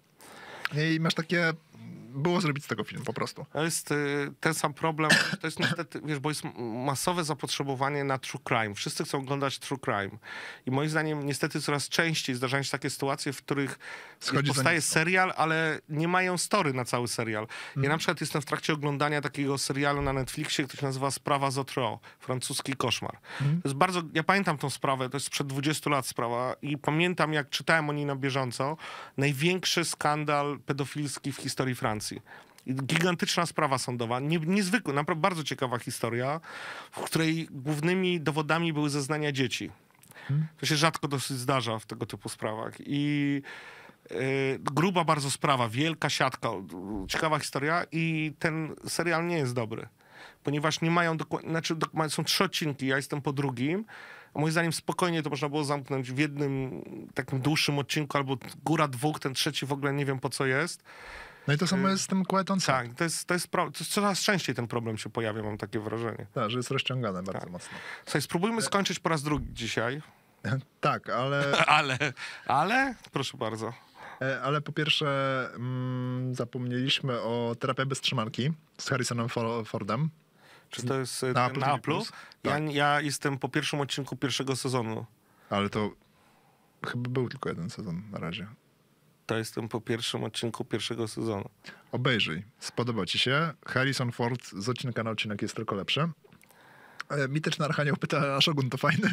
I masz takie... Było zrobić z tego film po prostu. To jest y, ten sam problem, to jest niestety, wiesz, bo jest m- masowe zapotrzebowanie na true crime. Wszyscy chcą oglądać true crime. I moim zdaniem niestety coraz częściej zdarzają się takie sytuacje, w których Schodzi za powstaje nisko. serial, ale nie mają story na cały serial. Mhm. Ja na przykład jestem w trakcie oglądania takiego serialu na Netflixie, który się nazywa Sprawa Zotro, francuski koszmar. Mhm. To jest bardzo, ja pamiętam tą sprawę, to jest sprzed dwudziestu lat sprawa i pamiętam, jak czytałem o niej na bieżąco, największy skandal pedofilski w historii Francji. I gigantyczna sprawa sądowa, nie, niezwykła, naprawdę bardzo ciekawa historia, w której głównymi dowodami były zeznania dzieci. To się rzadko dosyć zdarza w tego typu sprawach. I yy, gruba bardzo sprawa, wielka siatka, ciekawa historia i ten serial nie jest dobry. Ponieważ nie mają dokładnie, znaczy dok- są trzy odcinki, ja jestem po drugim. A moim zdaniem spokojnie to można było zamknąć w jednym takim dłuższym odcinku albo góra dwóch, ten trzeci w ogóle nie wiem po co jest. No i to samo jest z tym Quiet on Set. Tak, to jest, to jest, pro, to jest coraz częściej ten problem się pojawia, mam takie wrażenie. Tak, że jest rozciągane bardzo Tak. mocno. Słuchaj, spróbujmy skończyć po raz drugi dzisiaj, Tak, ale, ale, ale, proszę bardzo. e, ale po pierwsze mm, zapomnieliśmy o Terapii bez trzymanki z Harrisonem For- Fordem. Czy to jest e, Na ten Apple na T V Apple'u? Plus? Ja, Tak. ja jestem po pierwszym odcinku pierwszego sezonu. Ale to chyba był tylko jeden sezon na razie. To jestem po pierwszym odcinku pierwszego sezonu. Obejrzyj, spodoba ci się. Harrison Ford z odcinka na odcinek jest tylko lepszy. E, Mityczna Archanioł pyta, a Shogun to fajny?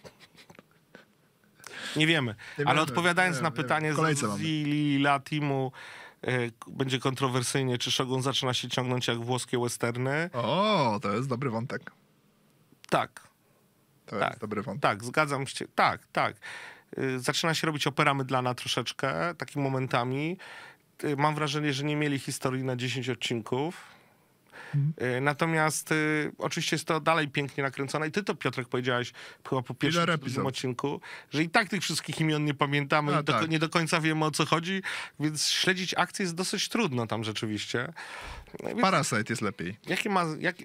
Nie wiemy, Nie ale wiemy, odpowiadając nie na wiem, pytanie nie wiem. W kolejce mamy. z Lila Timu, e, k- będzie kontrowersyjnie, czy Shogun zaczyna się ciągnąć jak włoskie westerny. O, to jest dobry wątek. Tak, To Tak. jest dobry wątek. tak, zgadzam się. Tak, tak. Y, Zaczyna się robić opera mydlana troszeczkę, takimi momentami. Y, Mam wrażenie, że nie mieli historii na dziesięć odcinków. Y, Natomiast y, oczywiście jest to dalej pięknie nakręcone i ty to, Piotrek, powiedziałeś chyba po pierwszym Filler czy drugim episode. odcinku, że i tak tych wszystkich imion nie pamiętamy A, i do, tak. nie do końca wiemy, o co chodzi, więc śledzić akcję jest dosyć trudno tam rzeczywiście. No, więc Parasite jest lepiej. jakie, ma, jakie,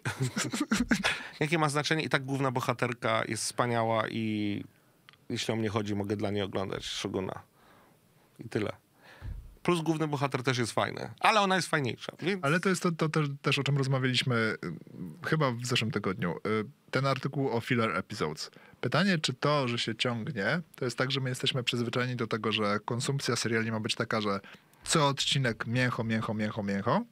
jakie ma znaczenie? I tak główna bohaterka jest wspaniała i jeśli o mnie chodzi, mogę dla niej oglądać Shoguna. I tyle. Plus główny bohater też jest fajny, ale ona jest fajniejsza. Więc... Ale to jest to, to też, też, o czym rozmawialiśmy y, chyba w zeszłym tygodniu. Y, Ten artykuł o filler episodes. Pytanie, czy to, że się ciągnie, to jest tak, że my jesteśmy przyzwyczajeni do tego, że konsumpcja seriali ma być taka, że co odcinek mięcho, mięcho, mięcho, mięcho.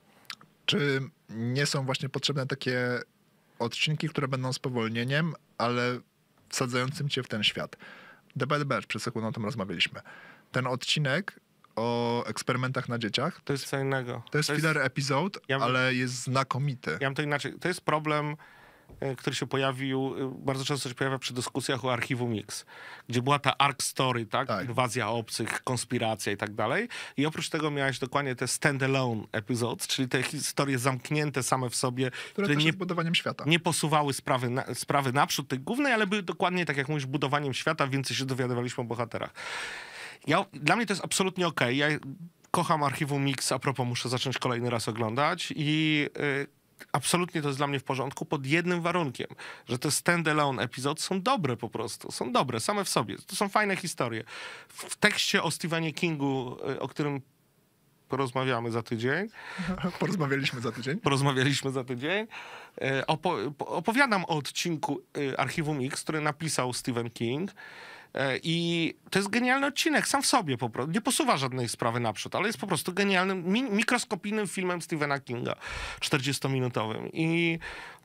Czy nie są właśnie potrzebne takie odcinki, które będą spowolnieniem, ale wsadzającym cię w ten świat? The Bad Batch, przed sekundą o tym rozmawialiśmy. Ten odcinek o eksperymentach na dzieciach, To jest co innego. to jest filler episode, Ja bym- ale jest znakomity. Ja mam to inaczej. To jest problem, y, który się pojawił, y, bardzo często się pojawia przy dyskusjach o archiwum X, gdzie była ta arc story, tak? Tak. Inwazja obcych, konspiracja i tak dalej. I oprócz tego miałeś dokładnie te standalone episodes, czyli te historie zamknięte same w sobie, Które które też nie jest budowaniem świata. nie posuwały sprawy, na, sprawy naprzód tej głównej, ale były dokładnie, tak jak mówisz, budowaniem świata, więcej się dowiadywaliśmy o bohaterach. Ja, dla mnie to jest absolutnie okej. Ja kocham archiwum Mix, a propos muszę zacząć kolejny raz oglądać i y, absolutnie to jest dla mnie w porządku pod jednym warunkiem, że te standalone epizody są dobre po prostu, są dobre same w sobie. To są fajne historie. W, w tekście o Stephenie Kingu, y, o którym porozmawiamy za tydzień, Porozmawialiśmy za tydzień. porozmawialiśmy za tydzień. E, Opo- po- opowiadam o odcinku e, Archiwum X, który napisał Stephen King. E, I to jest genialny odcinek, sam w sobie po prostu. Nie posuwa żadnej sprawy naprzód, ale jest po prostu genialnym, mi- mikroskopijnym filmem Stephena Kinga, czterdziestominutowym. I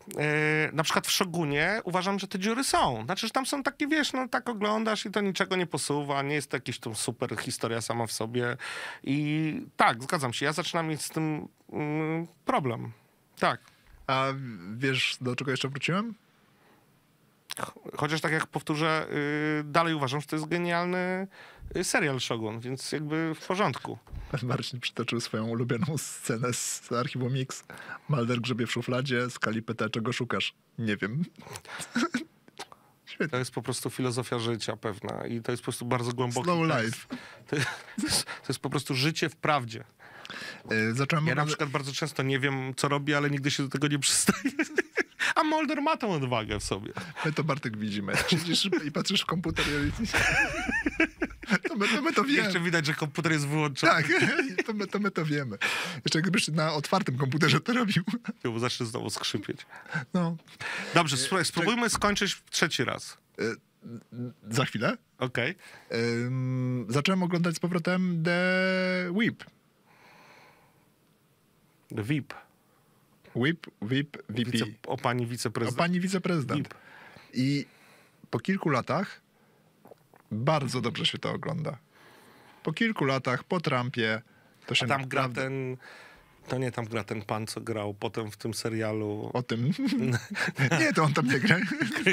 e, na przykład w Shogunie uważam, że te dziury są. Znaczy, że tam są takie, wiesz, no tak oglądasz i to niczego nie posuwa, nie jest to jakaś tam super historia sama w sobie. I tak, zgadzam się, ja zaczynam mieć z tym mm, problem. Tak. A wiesz, do czego jeszcze wróciłem? Chociaż tak jak powtórzę, y, dalej uważam, że to jest genialny y, serial Shogun, więc jakby w porządku. Marcin przytoczył swoją ulubioną scenę z archiwum Mix. Mulder grzebie w szufladzie, Scully pyta, czego szukasz? Nie wiem. To jest po prostu filozofia życia pewna i to jest po prostu bardzo głęboki Slow tekst. life. To jest, to jest po prostu życie w prawdzie. Y, Zacząłem Ja na oglądać- przykład bardzo często nie wiem, co robię, ale nigdy się do tego nie przystaję. A Mulder ma tą odwagę w sobie. My to, Bartek, widzimy. Siedzisz i patrzysz w komputer i... To my to, my to wiemy. Jeszcze widać, że komputer jest wyłączony. Tak, to my, to my to wiemy. Jeszcze gdybyś na otwartym komputerze to robił. Bo zacznie znowu skrzypieć. No. Dobrze, spró- spróbujmy skończyć trzeci raz. Y, Za chwilę. Okej. Ym, zacząłem oglądać z powrotem The Whip. The V I P. Whip, Whip, V P. Wice, o pani O wiceprezydent. pani wiceprezydent. V I P. I po kilku latach bardzo dobrze się to ogląda. Po kilku latach, po Trumpie, to się A tam gra naprawdę ten... To nie tam gra ten pan, co grał potem w tym serialu. o tym. Nie, to on tam nie gra.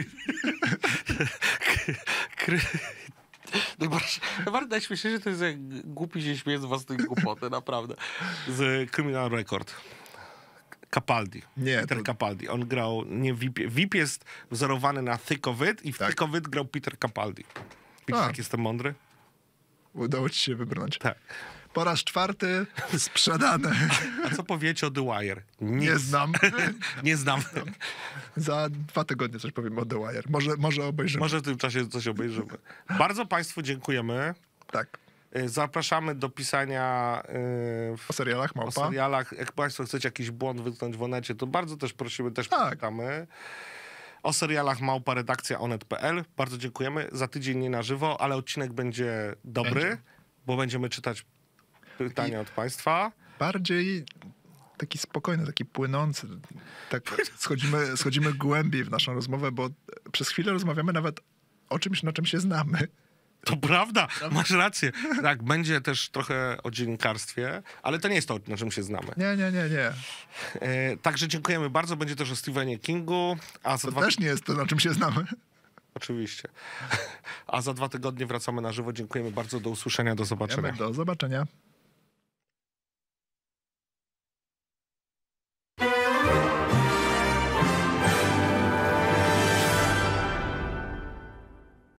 Kry... Najbardziej, najbardziej najśmieszniejsze to jest, jak głupi się śmieje z własnej głupoty, naprawdę. Z Criminal Record. Capaldi. Nie, Peter to- Capaldi. On grał nie w V I P. V I P jest wzorowany na Thick of It i w Tak. Thick of It grał Peter Capaldi. Widzisz, A. jak jestem mądry? Udało ci się wybrnąć. Tak. Po raz czwarty sprzedane. A co powiecie o The Wire? Nic. Nie znam. Nie znam. Za dwa tygodnie coś powiemy o The Wire. Może, może obejrzymy. Może w tym czasie coś obejrzymy. Bardzo Państwu dziękujemy. Tak. Y, Zapraszamy do pisania y, w O serialach o Małpa. serialach. Jak Państwo chcecie jakiś błąd wytknąć w Onecie, to bardzo też prosimy, też Tak. pamiętamy. O serialach Małpa, redakcja onet kropka pe el. Bardzo dziękujemy. Za tydzień nie na żywo, ale odcinek będzie dobry, Będzie. bo będziemy czytać pytania od Państwa. Bardziej taki spokojny, taki płynący. Tak schodzimy, schodzimy głębiej w naszą rozmowę, bo przez chwilę rozmawiamy nawet o czymś, na czym się znamy. To prawda, masz rację. Tak, będzie też trochę o dziennikarstwie, ale to nie jest to, na czym się znamy. Nie, nie, nie, nie. E, także dziękujemy bardzo. Będzie też o Stephenie Kingu. A za To dwa... też nie jest to, na czym się znamy. Oczywiście. A za dwa tygodnie wracamy na żywo. Dziękujemy bardzo. Do usłyszenia, do zobaczenia. Do zobaczenia.